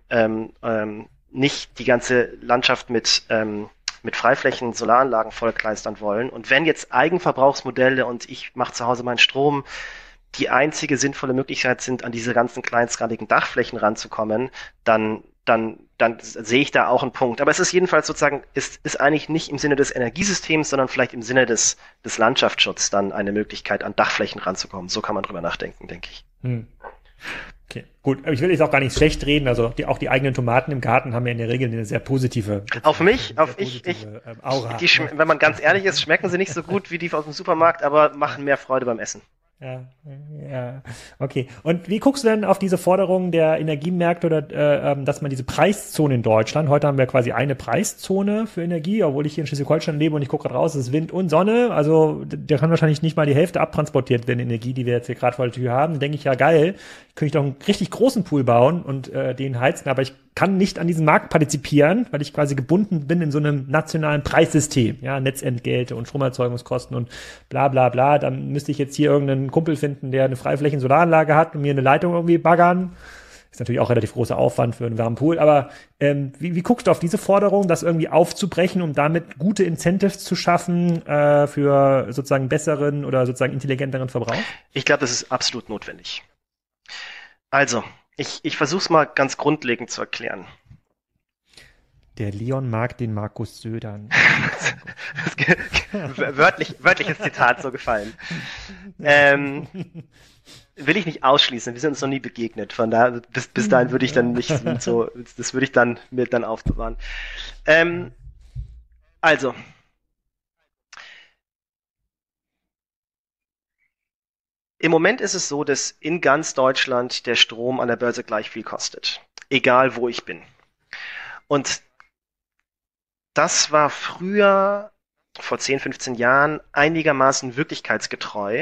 nicht die ganze Landschaft mit Freiflächen, Solaranlagen vollkleistern wollen. Und wenn jetzt Eigenverbrauchsmodelle und ich mache zu Hause meinen Strom die einzige sinnvolle Möglichkeit sind, an diese ganzen kleinskaligen Dachflächen ranzukommen, dann sehe ich da auch einen Punkt. Aber es ist jedenfalls sozusagen, ist eigentlich nicht im Sinne des Energiesystems, sondern vielleicht im Sinne des Landschaftsschutzes dann eine Möglichkeit, an Dachflächen ranzukommen. So kann man drüber nachdenken, denke ich. Okay, gut. Aber ich will jetzt auch gar nicht schlecht reden. Also auch die eigenen Tomaten im Garten haben ja in der Regel eine sehr positive Aura. Wenn man ganz ehrlich ist, schmecken sie nicht so gut wie die aus dem Supermarkt, aber machen mehr Freude beim Essen. Ja, okay. Und wie guckst du denn auf diese Forderung der Energiemärkte oder dass man diese Preiszone in Deutschland, heute haben wir quasi eine Preiszone für Energie, obwohl ich hier in Schleswig-Holstein lebe und ich gucke gerade raus, es ist Wind und Sonne, also der kann wahrscheinlich nicht mal die Hälfte abtransportiert werden, Energie, die wir jetzt hier gerade vor der Tür haben. Dann denke ich, ja geil, könnte ich doch einen richtig großen Pool bauen und den heizen, aber ich kann nicht an diesem Markt partizipieren, weil ich quasi gebunden bin in so einem nationalen Preissystem, ja, Netzentgelte und Stromerzeugungskosten und bla bla bla. Dann müsste ich jetzt hier irgendeinen Kumpel finden, der eine Freiflächen-Solaranlage hat und mir eine Leitung irgendwie baggern. Ist natürlich auch relativ großer Aufwand für einen warmen Pool, aber wie guckst du auf diese Forderung, das irgendwie aufzubrechen, um damit gute Incentives zu schaffen für sozusagen besseren oder sozusagen intelligenteren Verbrauch? Ich glaube, das ist absolut notwendig. Also, ich versuche es mal ganz grundlegend zu erklären. Der Leon mag den Markus Södern. Wörtliches Zitat so gefallen. Will ich nicht ausschließen, wir sind uns noch nie begegnet. Von daher, bis dahin würde ich dann nicht so, das würde ich dann mir dann aufbewahren. Also. Im Moment ist es so, dass in ganz Deutschland der Strom an der Börse gleich viel kostet. Egal wo ich bin. Und das war früher, vor 10, 15 Jahren, einigermaßen wirklichkeitsgetreu,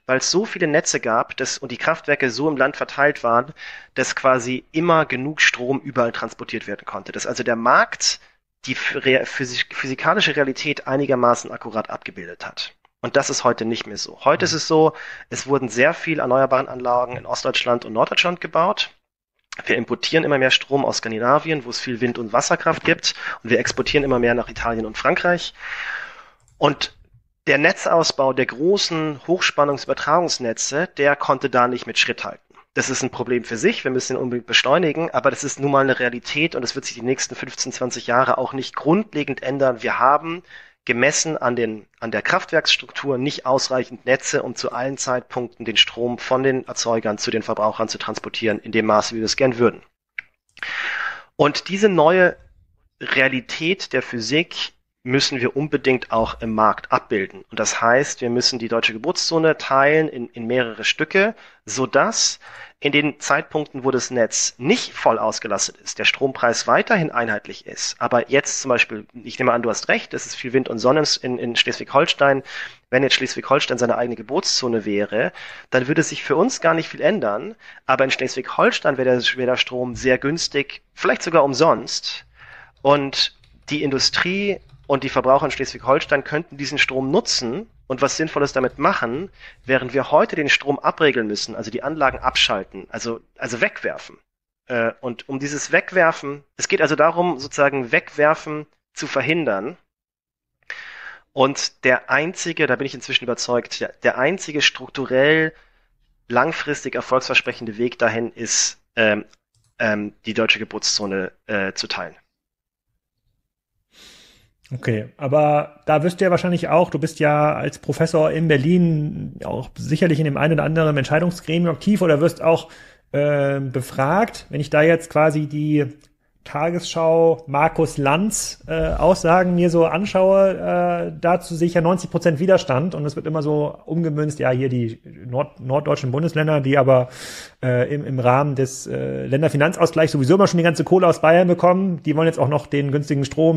weil es so viele Netze gab, und die Kraftwerke so im Land verteilt waren, dass quasi immer genug Strom überall transportiert werden konnte. Dass also der Markt die physikalische Realität einigermaßen akkurat abgebildet hat. Und das ist heute nicht mehr so. Heute ist es so, es wurden sehr viele erneuerbare Anlagen in Ostdeutschland und Norddeutschland gebaut. Wir importieren immer mehr Strom aus Skandinavien, wo es viel Wind- und Wasserkraft gibt. Und wir exportieren immer mehr nach Italien und Frankreich. Und der Netzausbau der großen Hochspannungsübertragungsnetze, der konnte da nicht mit Schritt halten. Das ist ein Problem für sich, wir müssen ihn unbedingt beschleunigen, aber das ist nun mal eine Realität und es wird sich die nächsten 15, 20 Jahre auch nicht grundlegend ändern. Wir haben gemessen an der Kraftwerksstruktur nicht ausreichend Netze, um zu allen Zeitpunkten den Strom von den Erzeugern zu den Verbrauchern zu transportieren, in dem Maße, wie wir es gern würden. Und diese neue Realität der Physik müssen wir unbedingt auch im Markt abbilden. Und das heißt, wir müssen die deutsche Geburtszone teilen in mehrere Stücke, sodass in den Zeitpunkten, wo das Netz nicht voll ausgelastet ist, der Strompreis weiterhin einheitlich ist. Aber jetzt zum Beispiel, ich nehme an, du hast recht, es ist viel Wind und Sonne in Schleswig-Holstein. Wenn jetzt Schleswig-Holstein seine eigene Geburtszone wäre, dann würde sich für uns gar nicht viel ändern. Aber in Schleswig-Holstein wäre der Strom sehr günstig, vielleicht sogar umsonst. Und die Industrie und die Verbraucher in Schleswig-Holstein könnten diesen Strom nutzen und was Sinnvolles damit machen, während wir heute den Strom abregeln müssen, also die Anlagen abschalten, also wegwerfen. Und um dieses Wegwerfen, es geht also darum, sozusagen Wegwerfen zu verhindern. Und der einzige, da bin ich inzwischen überzeugt, der einzige strukturell langfristig erfolgsversprechende Weg dahin ist, die deutsche Geburtszone zu teilen. Okay, aber da wirst du ja wahrscheinlich auch, du bist ja als Professor in Berlin auch sicherlich in dem einen oder anderen Entscheidungsgremium aktiv oder wirst auch befragt. Wenn ich da jetzt quasi die Tagesschau Markus Lanz Aussagen mir so anschaue, dazu sehe ich ja 90% Widerstand und es wird immer so umgemünzt, ja hier die norddeutschen Bundesländer, die aber im Rahmen des Länderfinanzausgleichs sowieso immer schon die ganze Kohle aus Bayern bekommen, die wollen jetzt auch noch den günstigen Strom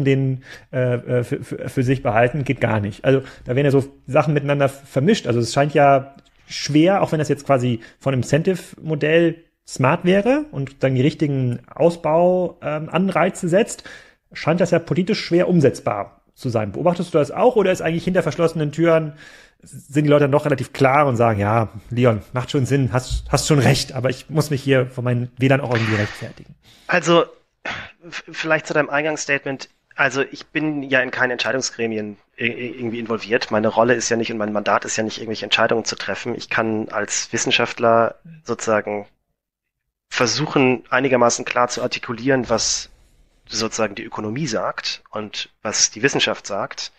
für sich behalten, geht gar nicht. Also da werden ja so Sachen miteinander vermischt, also es scheint ja schwer, auch wenn das jetzt quasi von einem Incentive-Modell smart wäre und dann die richtigen Ausbauanreize setzt, scheint das ja politisch schwer umsetzbar zu sein. Beobachtest du das auch oder ist eigentlich hinter verschlossenen Türen, sind die Leute dann doch relativ klar und sagen, ja, Leon, macht schon Sinn, hast schon recht, aber ich muss mich hier von meinen Wählern auch irgendwie rechtfertigen. Also, vielleicht zu deinem Eingangsstatement. Also ich bin ja in keinen Entscheidungsgremien irgendwie involviert. Meine Rolle ist ja nicht und mein Mandat ist ja nicht, irgendwelche Entscheidungen zu treffen. Ich kann als Wissenschaftler sozusagen versuchen, einigermaßen klar zu artikulieren, was sozusagen die Ökonomie sagt und was die Wissenschaft sagt.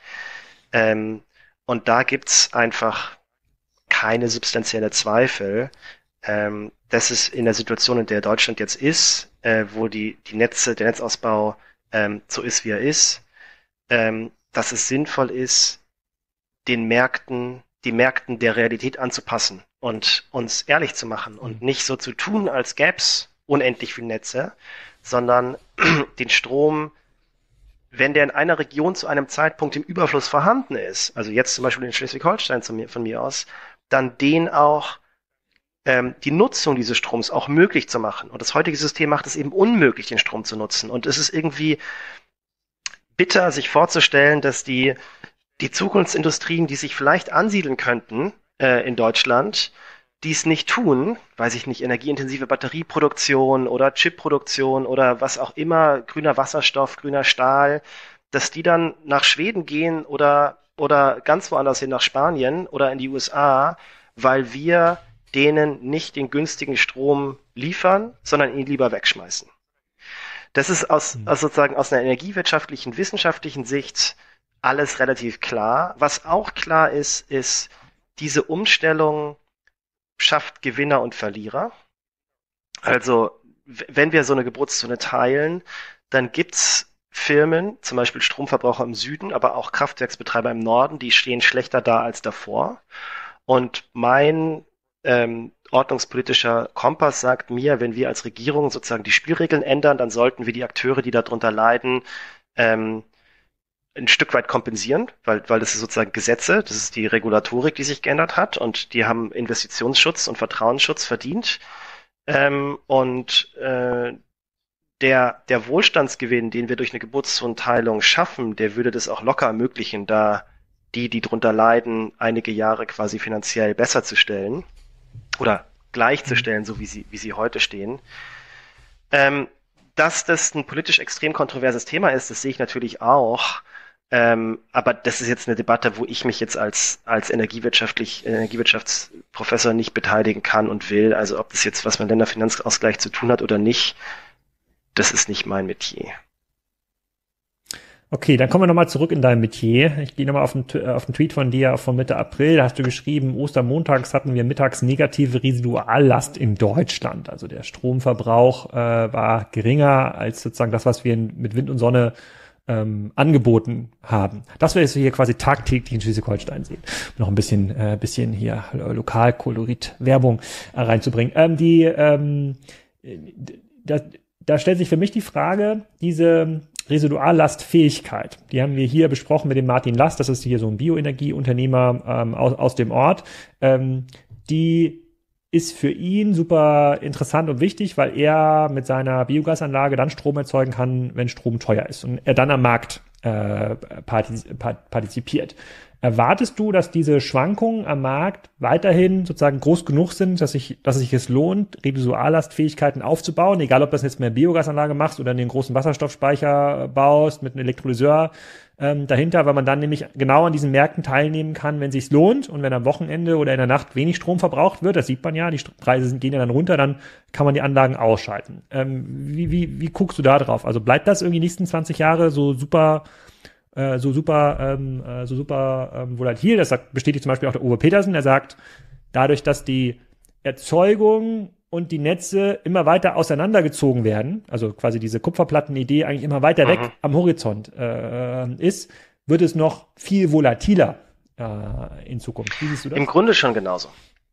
Und da gibt's einfach keine substanzielle Zweifel, dass es in der Situation, in der Deutschland jetzt ist, wo der Netzausbau so ist, wie er ist, dass es sinnvoll ist, die Märkten der Realität anzupassen und uns ehrlich zu machen und nicht so zu tun, als gäb's unendlich viele Netze, sondern den Strom, wenn der in einer Region zu einem Zeitpunkt im Überfluss vorhanden ist, also jetzt zum Beispiel in Schleswig-Holstein von mir aus, dann den auch die Nutzung dieses Stroms auch möglich zu machen. Und das heutige System macht es eben unmöglich, den Strom zu nutzen. Und es ist irgendwie bitter, sich vorzustellen, dass die Zukunftsindustrien, die sich vielleicht ansiedeln könnten in Deutschland, dies nicht tun, weiß ich nicht, energieintensive Batterieproduktion oder Chipproduktion oder was auch immer, grüner Wasserstoff, grüner Stahl, dass die dann nach Schweden gehen oder ganz woanders hin, nach Spanien oder in die USA, weil wir denen nicht den günstigen Strom liefern, sondern ihn lieber wegschmeißen. Das ist sozusagen aus einer energiewirtschaftlichen, wissenschaftlichen Sicht alles relativ klar. Was auch klar ist, diese Umstellung schafft Gewinner und Verlierer. Also, wenn wir so eine Geburtszone teilen, dann gibt's Firmen, zum Beispiel Stromverbraucher im Süden, aber auch Kraftwerksbetreiber im Norden, die stehen schlechter da als davor. Und mein ordnungspolitischer Kompass sagt mir, wenn wir als Regierung sozusagen die Spielregeln ändern, dann sollten wir die Akteure, die darunter leiden, ein Stück weit kompensieren, weil das ist sozusagen Gesetze, das ist die Regulatorik, die sich geändert hat und die haben Investitionsschutz und Vertrauensschutz verdient. Der Wohlstandsgewinn, den wir durch eine Geburtszonenteilung schaffen, der würde das auch locker ermöglichen, da die drunter leiden, einige Jahre quasi finanziell besser zu stellen oder gleichzustellen, so wie sie heute stehen. Dass das ein politisch extrem kontroverses Thema ist, das sehe ich natürlich auch. Aber das ist jetzt eine Debatte, wo ich mich jetzt als Energiewirtschaftsprofessor nicht beteiligen kann und will. Also ob das jetzt was mit Länderfinanzausgleich zu tun hat oder nicht, das ist nicht mein Metier. Okay, dann kommen wir nochmal zurück in dein Metier. Ich gehe nochmal auf den Tweet von dir von Mitte April. Da hast du geschrieben, Ostermontags hatten wir mittags negative Residuallast in Deutschland. Also der Stromverbrauch war geringer als sozusagen das, was wir mit Wind und Sonne angeboten haben. Das wir jetzt hier quasi tagtäglich in Schleswig-Holstein sehen. Noch ein bisschen hier Lokalkolorit Werbung reinzubringen. Da stellt sich für mich die Frage, diese Residuallastfähigkeit, die haben wir hier besprochen mit dem Martin Last, das ist hier so ein Bioenergieunternehmer aus dem Ort, die ist für ihn super interessant und wichtig, weil er mit seiner Biogasanlage dann Strom erzeugen kann, wenn Strom teuer ist und er dann am Markt partizipiert. Erwartest du, dass diese Schwankungen am Markt weiterhin sozusagen groß genug sind, dass sich es lohnt, Residuallastfähigkeiten aufzubauen, egal ob du das jetzt mehr Biogasanlage machst oder einen großen Wasserstoffspeicher baust mit einem Elektrolyseur dahinter, weil man dann nämlich genau an diesen Märkten teilnehmen kann, wenn es sich lohnt und wenn am Wochenende oder in der Nacht wenig Strom verbraucht wird, das sieht man ja, die Preise gehen ja dann runter, dann kann man die Anlagen ausschalten. Wie guckst du da drauf? Also bleibt das irgendwie die nächsten 20 Jahre so super volatil? Das bestätigt zum Beispiel auch der Uwe Petersen. Er sagt, dadurch, dass die Erzeugung und die Netze immer weiter auseinandergezogen werden, also quasi diese Kupferplatten-Idee eigentlich immer weiter weg am Horizont ist, wird es noch viel volatiler in Zukunft. Wie siehst du das? Im Grunde schon genauso.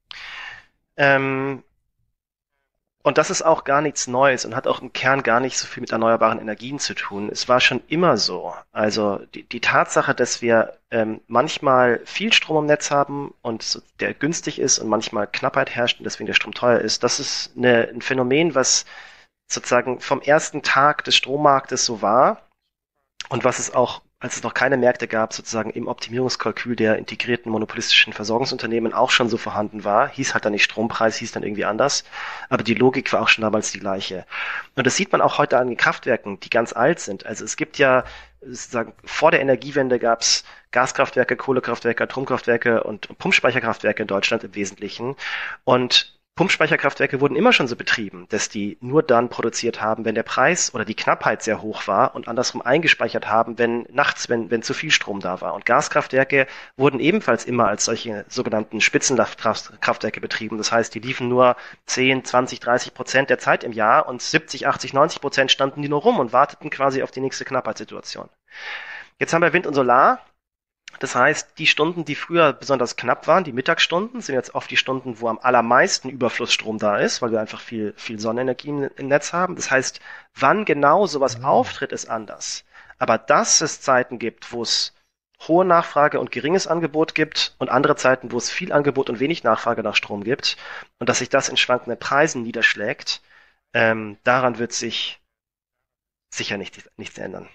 Und das ist auch gar nichts Neues und hat auch im Kern gar nicht so viel mit erneuerbaren Energien zu tun. Es war schon immer so. Also die Tatsache, dass wir manchmal viel Strom im Netz haben und der günstig ist und manchmal Knappheit herrscht und deswegen der Strom teuer ist, das ist ein Phänomen, was sozusagen vom ersten Tag des Strommarktes so war und was es auch, als es noch keine Märkte gab, sozusagen im Optimierungskalkül der integrierten monopolistischen Versorgungsunternehmen auch schon so vorhanden war. Hieß halt dann nicht Strompreis, hieß dann irgendwie anders. Aber die Logik war auch schon damals die gleiche. Und das sieht man auch heute an den Kraftwerken, die ganz alt sind. Also es gibt ja, sozusagen, vor der Energiewende gab es Gaskraftwerke, Kohlekraftwerke, Atomkraftwerke und Pumpspeicherkraftwerke in Deutschland im Wesentlichen. Und Pumpspeicherkraftwerke wurden immer schon so betrieben, dass die nur dann produziert haben, wenn der Preis oder die Knappheit sehr hoch war und andersrum eingespeichert haben, wenn zu viel Strom da war. Und Gaskraftwerke wurden ebenfalls immer als solche sogenannten Spitzenkraftwerke betrieben. Das heißt, die liefen nur 10, 20, 30% der Zeit im Jahr und 70, 80, 90% standen die nur rum und warteten quasi auf die nächste Knappheitssituation. Jetzt haben wir Wind und Solar. Das heißt, die Stunden, die früher besonders knapp waren, die Mittagsstunden, sind jetzt oft die Stunden, wo am allermeisten Überflussstrom da ist, weil wir einfach viel Sonnenenergie im Netz haben. Das heißt, wann genau sowas auftritt, ist anders. Aber dass es Zeiten gibt, wo es hohe Nachfrage und geringes Angebot gibt und andere Zeiten, wo es viel Angebot und wenig Nachfrage nach Strom gibt und dass sich das in schwankenden Preisen niederschlägt, daran wird sich sicher nichts ändern.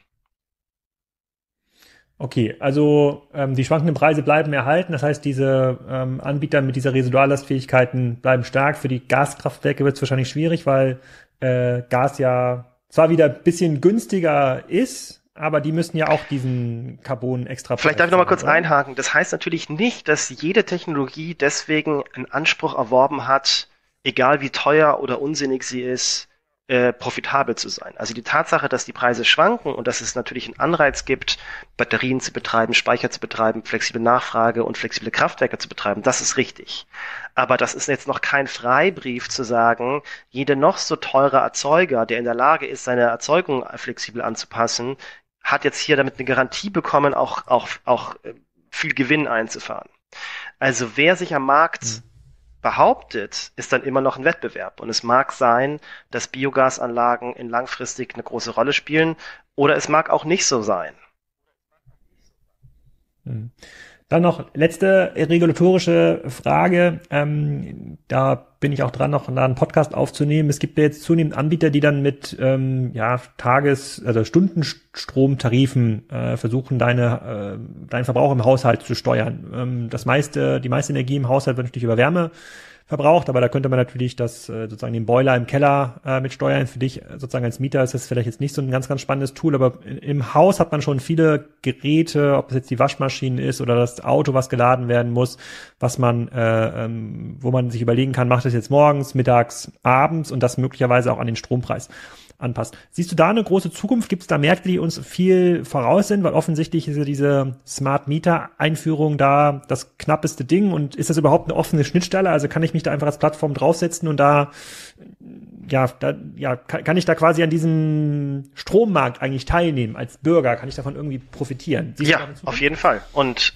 Okay, also die schwankenden Preise bleiben erhalten. Das heißt, diese Anbieter mit dieser Residuallastfähigkeiten bleiben stark. Für die Gaskraftwerke wird es wahrscheinlich schwierig, weil Gas ja zwar wieder ein bisschen günstiger ist, aber die müssen ja auch diesen Carbon extra. Vielleicht darf ich noch mal kurz einhaken. Das heißt natürlich nicht, dass jede Technologie deswegen einen Anspruch erworben hat, egal wie teuer oder unsinnig sie ist, profitabel zu sein. Also die Tatsache, dass die Preise schwanken und dass es natürlich einen Anreiz gibt, Batterien zu betreiben, Speicher zu betreiben, flexible Nachfrage und flexible Kraftwerke zu betreiben, das ist richtig. Aber das ist jetzt noch kein Freibrief zu sagen, jeder noch so teure Erzeuger, der in der Lage ist, seine Erzeugung flexibel anzupassen, hat jetzt hier damit eine Garantie bekommen, auch viel Gewinn einzufahren. Also wer sich am Markt behauptet, ist dann immer noch ein Wettbewerb. Und es mag sein, dass Biogasanlagen langfristig eine große Rolle spielen, oder es mag auch nicht so sein. Dann noch letzte regulatorische Frage. Da bin ich auch dran, noch einen Podcast aufzunehmen. Es gibt ja jetzt zunehmend Anbieter, die dann mit also Stundenstromtarifen versuchen, deinen Verbrauch im Haushalt zu steuern. Die meiste Energie im Haushalt wird natürlich über Wärme verbraucht, aber da könnte man natürlich das sozusagen den Boiler im Keller mit steuern. Für dich sozusagen als Mieter ist das vielleicht jetzt nicht so ein ganz, ganz spannendes Tool, aber im Haus hat man schon viele Geräte, ob es jetzt die Waschmaschine ist oder das Auto, was geladen werden muss, was man, wo man sich überlegen kann, macht es jetzt morgens, mittags, abends und das möglicherweise auch an den Strompreis anpasst. Siehst du da eine große Zukunft? Gibt es da Märkte, die uns viel voraus sind? Weil offensichtlich ist ja diese Smart Meter Einführung da das knappeste Ding und ist das überhaupt eine offene Schnittstelle? Also kann ich mich da einfach als Plattform draufsetzen und kann ich da quasi an diesem Strommarkt eigentlich teilnehmen als Bürger? Kann ich davon irgendwie profitieren? Ja, auf jeden Fall. Und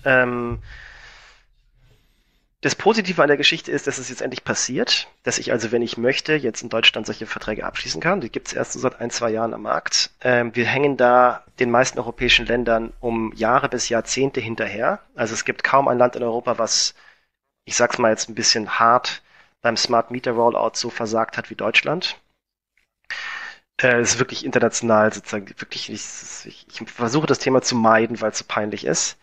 das Positive an der Geschichte ist, dass es jetzt endlich passiert, dass ich also, wenn ich möchte, jetzt in Deutschland solche Verträge abschließen kann. Die gibt es erst so seit 1-2 Jahren am Markt. Wir hängen da den meisten europäischen Ländern um Jahre bis Jahrzehnte hinterher. Also es gibt kaum ein Land in Europa, was, ich sag's mal jetzt ein bisschen hart, beim Smart Meter Rollout so versagt hat wie Deutschland. Es ist wirklich international sozusagen, wirklich, ich versuche das Thema zu meiden, weil es so peinlich ist.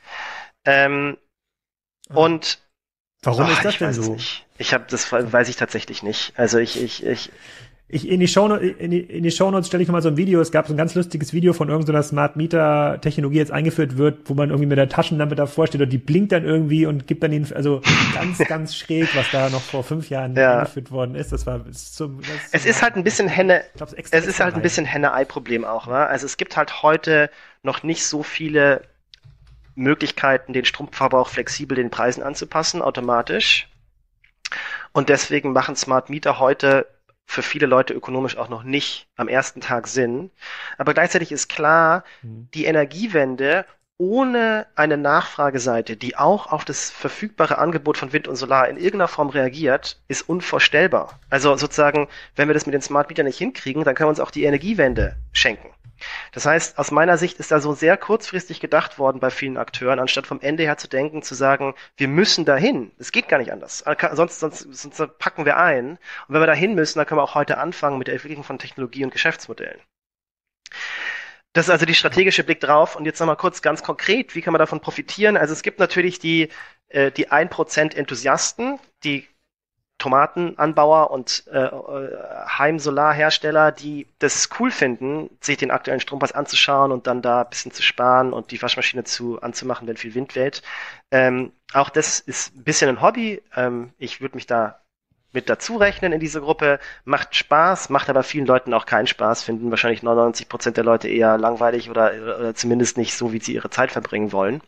Und warum ist das denn so? Das weiß ich tatsächlich nicht. Also in die Shownotes stelle ich nochmal so ein Video. Es gab so ein ganz lustiges Video von irgendeiner Smart Meter Technologie jetzt eingeführt wird, wo man irgendwie mit der Taschenlampe davor steht und die blinkt dann irgendwie und gibt dann also ganz, ganz schräg, was da noch vor 5 Jahren eingeführt worden ist. Es ist halt ein bisschen Henne-Ei-Problem auch, ne? Also es gibt halt heute noch nicht so viele Möglichkeiten, den Stromverbrauch flexibel den Preisen anzupassen, automatisch. Und deswegen machen Smart Meter heute für viele Leute ökonomisch auch noch nicht am ersten Tag Sinn. Aber gleichzeitig ist klar, die Energiewende ohne eine Nachfrageseite, die auch auf das verfügbare Angebot von Wind und Solar in irgendeiner Form reagiert, ist unvorstellbar. Also sozusagen, wenn wir das mit den Smart Metern nicht hinkriegen, dann können wir uns auch die Energiewende schenken. Das heißt, aus meiner Sicht ist da so sehr kurzfristig gedacht worden bei vielen Akteuren, anstatt vom Ende her zu denken, zu sagen, wir müssen dahin. Es geht gar nicht anders. Sonst packen wir ein. Und wenn wir dahin müssen, dann können wir auch heute anfangen mit der Entwicklung von Technologie und Geschäftsmodellen. Das ist also die strategische Blick drauf. Und jetzt nochmal kurz ganz konkret, wie kann man davon profitieren? Also es gibt natürlich die 1% Enthusiasten, die Tomatenanbauer und Heimsolarhersteller, die das cool finden, sich den aktuellen Strompreis anzuschauen und dann da ein bisschen zu sparen und die Waschmaschine anzumachen, wenn viel Wind weht. Auch das ist ein bisschen ein Hobby. Ich würde mich da mit dazu rechnen in diese Gruppe. Macht Spaß, macht aber vielen Leuten auch keinen Spaß, finden wahrscheinlich 99% der Leute eher langweilig oder zumindest nicht so, wie sie ihre Zeit verbringen wollen.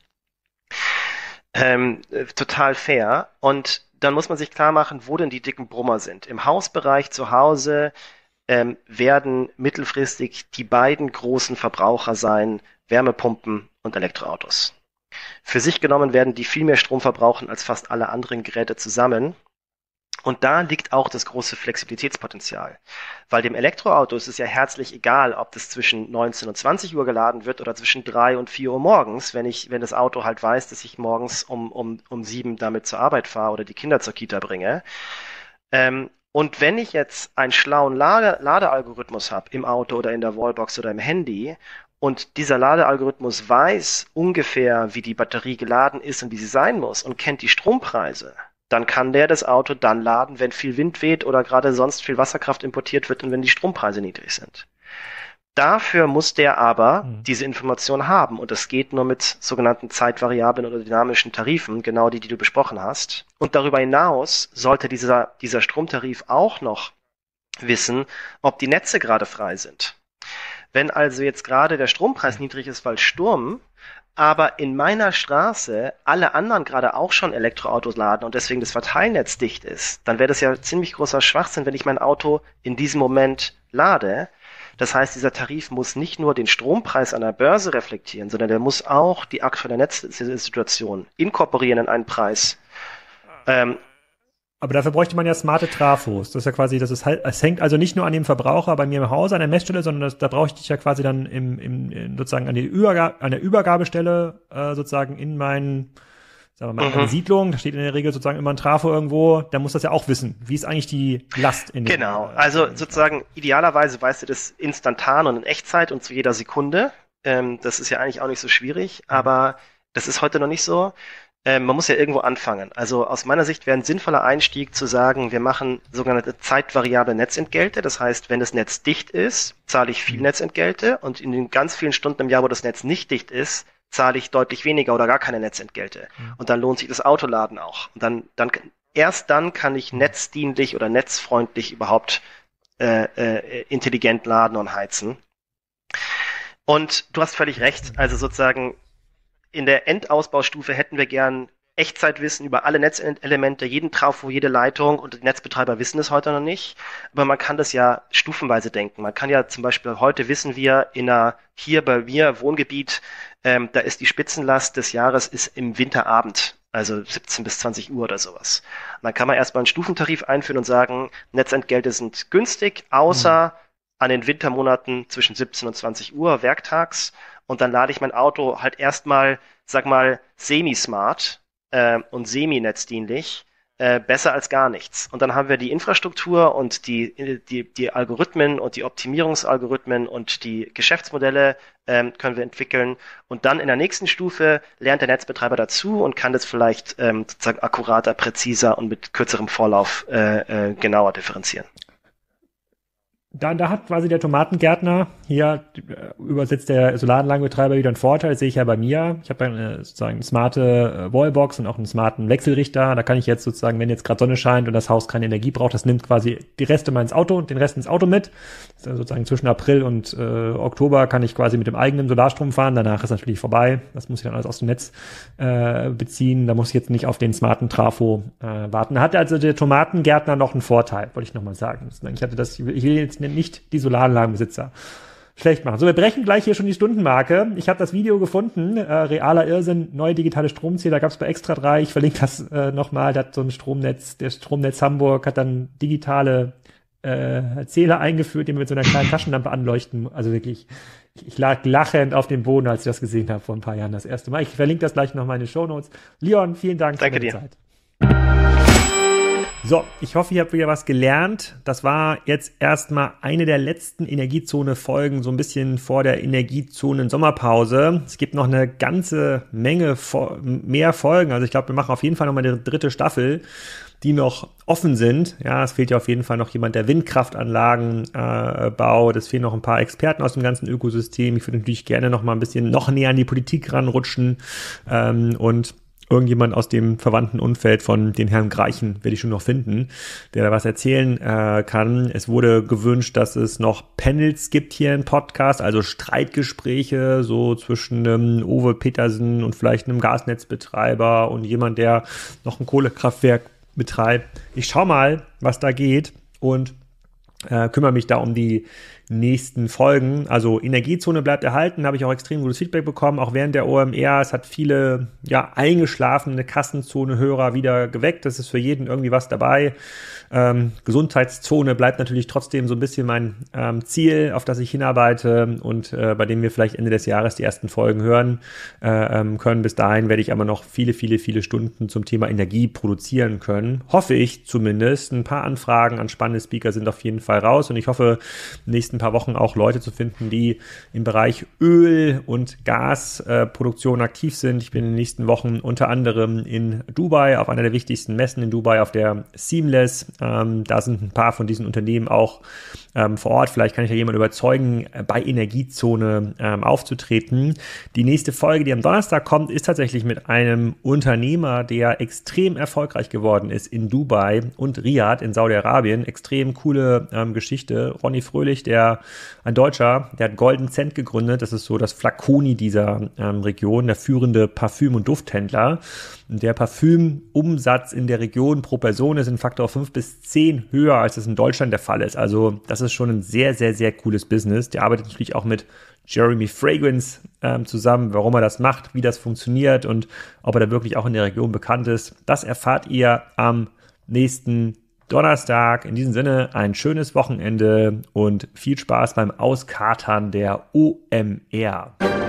Total fair. Und dann muss man sich klar machen, wo denn die dicken Brummer sind. Im Hausbereich zu Hause werden mittelfristig die beiden großen Verbraucher sein, Wärmepumpen und Elektroautos. Für sich genommen werden die viel mehr Strom verbrauchen als fast alle anderen Geräte zusammen. Und da liegt auch das große Flexibilitätspotenzial. Weil dem Elektroauto ist es ja herzlich egal, ob das zwischen 19 und 20 Uhr geladen wird oder zwischen 3 und 4 Uhr morgens, wenn das Auto halt weiß, dass ich morgens um 7 damit zur Arbeit fahre oder die Kinder zur Kita bringe. Und wenn ich jetzt einen schlauen Ladealgorithmus habe im Auto oder in der Wallbox oder im Handy und dieser Ladealgorithmus weiß ungefähr, wie die Batterie geladen ist und wie sie sein muss und kennt die Strompreise, dann kann der das Auto dann laden, wenn viel Wind weht oder gerade sonst viel Wasserkraft importiert wird und wenn die Strompreise niedrig sind. Dafür muss der aber diese Information haben und das geht nur mit sogenannten Zeitvariablen oder dynamischen Tarifen, genau die du besprochen hast. Und darüber hinaus sollte dieser Stromtarif auch noch wissen, ob die Netze gerade frei sind. Wenn also jetzt gerade der Strompreis niedrig ist, weil Sturm, aber in meiner Straße alle anderen gerade auch schon Elektroautos laden und deswegen das Verteilnetz dicht ist, dann wäre das ja ziemlich großer Schwachsinn, wenn ich mein Auto in diesem Moment lade. Das heißt, dieser Tarif muss nicht nur den Strompreis an der Börse reflektieren, sondern der muss auch die aktuelle Netzsituation inkorporieren in einen Preis. Aber dafür bräuchte man ja smarte Trafos. Das ist ja quasi, es hängt also nicht nur an dem Verbraucher bei mir im Haus an der Messstelle, sondern da brauche ich ja quasi dann sozusagen an der Übergabestelle sozusagen in meinen, sagen wir mal, eine Siedlung. Da steht in der Regel sozusagen immer ein Trafo irgendwo. Da muss das ja auch wissen. Wie ist eigentlich die Last in dem? Genau. Also sozusagen idealerweise weißt du das instantan und in Echtzeit und zu jeder Sekunde. Das ist ja eigentlich auch nicht so schwierig, aber das ist heute noch nicht so. Man muss ja irgendwo anfangen. Also aus meiner Sicht wäre ein sinnvoller Einstieg zu sagen, wir machen sogenannte zeitvariable Netzentgelte. Das heißt, wenn das Netz dicht ist, zahle ich viel Netzentgelte und in den ganz vielen Stunden im Jahr, wo das Netz nicht dicht ist, zahle ich deutlich weniger oder gar keine Netzentgelte. Und dann lohnt sich das Autoladen auch. Und erst dann kann ich netzdienlich oder netzfreundlich überhaupt intelligent laden und heizen. Und du hast völlig recht. Also sozusagen in der Endausbaustufe hätten wir gern Echtzeitwissen über alle Netzelemente, jeden Trafo, jede Leitung, und die Netzbetreiber wissen es heute noch nicht. Aber man kann das ja stufenweise denken. Man kann ja zum Beispiel, heute wissen wir hier bei mir Wohngebiet, da ist die Spitzenlast des Jahres ist im Winterabend, also 17 bis 20 Uhr oder sowas. Und dann kann man erstmal einen Stufentarif einführen und sagen, Netzentgelte sind günstig, außer an den Wintermonaten zwischen 17 und 20 Uhr werktags. Und dann lade ich mein Auto halt erstmal, sag mal, semi-smart und semi-netzdienlich, besser als gar nichts. Und dann haben wir die Infrastruktur und die Algorithmen und die Optimierungsalgorithmen und die Geschäftsmodelle können wir entwickeln. Und dann in der nächsten Stufe lernt der Netzbetreiber dazu und kann das vielleicht sozusagen akkurater, präziser und mit kürzerem Vorlauf genauer differenzieren. Da hat quasi der Tomatengärtner hier übersetzt der Solaranlagenbetreiber wieder einen Vorteil, das sehe ich ja bei mir. Ich habe sozusagen eine smarte Wallbox und auch einen smarten Wechselrichter. Da kann ich jetzt sozusagen, wenn jetzt gerade Sonne scheint und das Haus keine Energie braucht, das nimmt quasi die Reste mal ins Auto und den Rest ins Auto mit. Sozusagen zwischen April und Oktober kann ich quasi mit dem eigenen Solarstrom fahren. Danach ist natürlich vorbei. Das muss ich dann alles aus dem Netz beziehen. Da muss ich jetzt nicht auf den smarten Trafo warten. Da hat also der Tomatengärtner noch einen Vorteil, wollte ich nochmal sagen. Ich will jetzt nicht die Solaranlagenbesitzer schlecht machen. So, wir brechen gleich hier schon die Stundenmarke. Ich habe das Video gefunden, realer Irrsinn, neue digitale Stromzähler, gab es bei Extra 3. Ich verlinke das nochmal. Da hat so ein Stromnetz, der Stromnetz Hamburg hat dann digitale Zähler eingeführt, die wir mit so einer kleinen Taschenlampe anleuchten. Also wirklich, ich lag lachend auf dem Boden, als ich das gesehen habe vor ein paar Jahren das erste Mal. Ich verlinke das gleich nochmal in den Shownotes. Leon, vielen Dank für deine Zeit. So, ich hoffe, ihr habt wieder was gelernt. Das war jetzt erstmal eine der letzten Energiezone-Folgen, so ein bisschen vor der Energiezonen-Sommerpause. Es gibt noch eine ganze Menge mehr Folgen. Also ich glaube, wir machen auf jeden Fall nochmal eine 3. Staffel, die noch offen sind. Ja, es fehlt ja auf jeden Fall noch jemand, der Windkraftanlagen baut. Es fehlen noch ein paar Experten aus dem ganzen Ökosystem. Ich würde natürlich gerne noch mal ein bisschen noch näher an die Politik ranrutschen und irgendjemand aus dem verwandten Umfeld von den Herrn Greichen werde ich schon noch finden, der da was erzählen kann. Es wurde gewünscht, dass es noch Panels gibt hier im Podcast, also Streitgespräche so zwischen Uwe Petersen und vielleicht einem Gasnetzbetreiber und jemand, der noch ein Kohlekraftwerk betreibt. Ich schau mal, was da geht und kümmere mich da um die nächsten Folgen. Also Energiezone bleibt erhalten, habe ich auch extrem gutes Feedback bekommen, auch während der OMR. Es hat viele eingeschlafene Kassenzone-Hörer wieder geweckt. Das ist für jeden irgendwie was dabei. Gesundheitszone bleibt natürlich trotzdem so ein bisschen mein Ziel, auf das ich hinarbeite und bei dem wir vielleicht Ende des Jahres die ersten Folgen hören können. Bis dahin werde ich aber noch viele, viele, viele Stunden zum Thema Energie produzieren können. Hoffe ich zumindest. Ein paar Anfragen an spannende Speaker sind auf jeden Fall raus und ich hoffe, in den nächsten paar Wochen auch Leute zu finden, die im Bereich Öl- und Gasproduktion aktiv sind. Ich bin in den nächsten Wochen unter anderem in Dubai, auf einer der wichtigsten Messen in Dubai, auf der Seamless. Da sind ein paar von diesen Unternehmen auch vor Ort. Vielleicht kann ich ja jemanden überzeugen, bei Energiezone aufzutreten. Die nächste Folge, die am Donnerstag kommt, ist tatsächlich mit einem Unternehmer, der extrem erfolgreich geworden ist in Dubai und Riyadh in Saudi-Arabien. Extrem coole Geschichte. Ronny Fröhlich, ein Deutscher, der hat Golden Cent gegründet. Das ist so das Flaconi dieser Region, der führende Parfüm- und Dufthändler. Der Parfümumsatz in der Region pro Person ist ein Faktor 5 bis 10 höher, als es in Deutschland der Fall ist. Also das ist schon ein sehr, sehr, sehr cooles Business. Der arbeitet natürlich auch mit Jeremy Fragrance zusammen, warum er das macht, wie das funktioniert und ob er da wirklich auch in der Region bekannt ist. Das erfahrt ihr am nächsten Donnerstag. In diesem Sinne ein schönes Wochenende und viel Spaß beim Auskatern der OMR.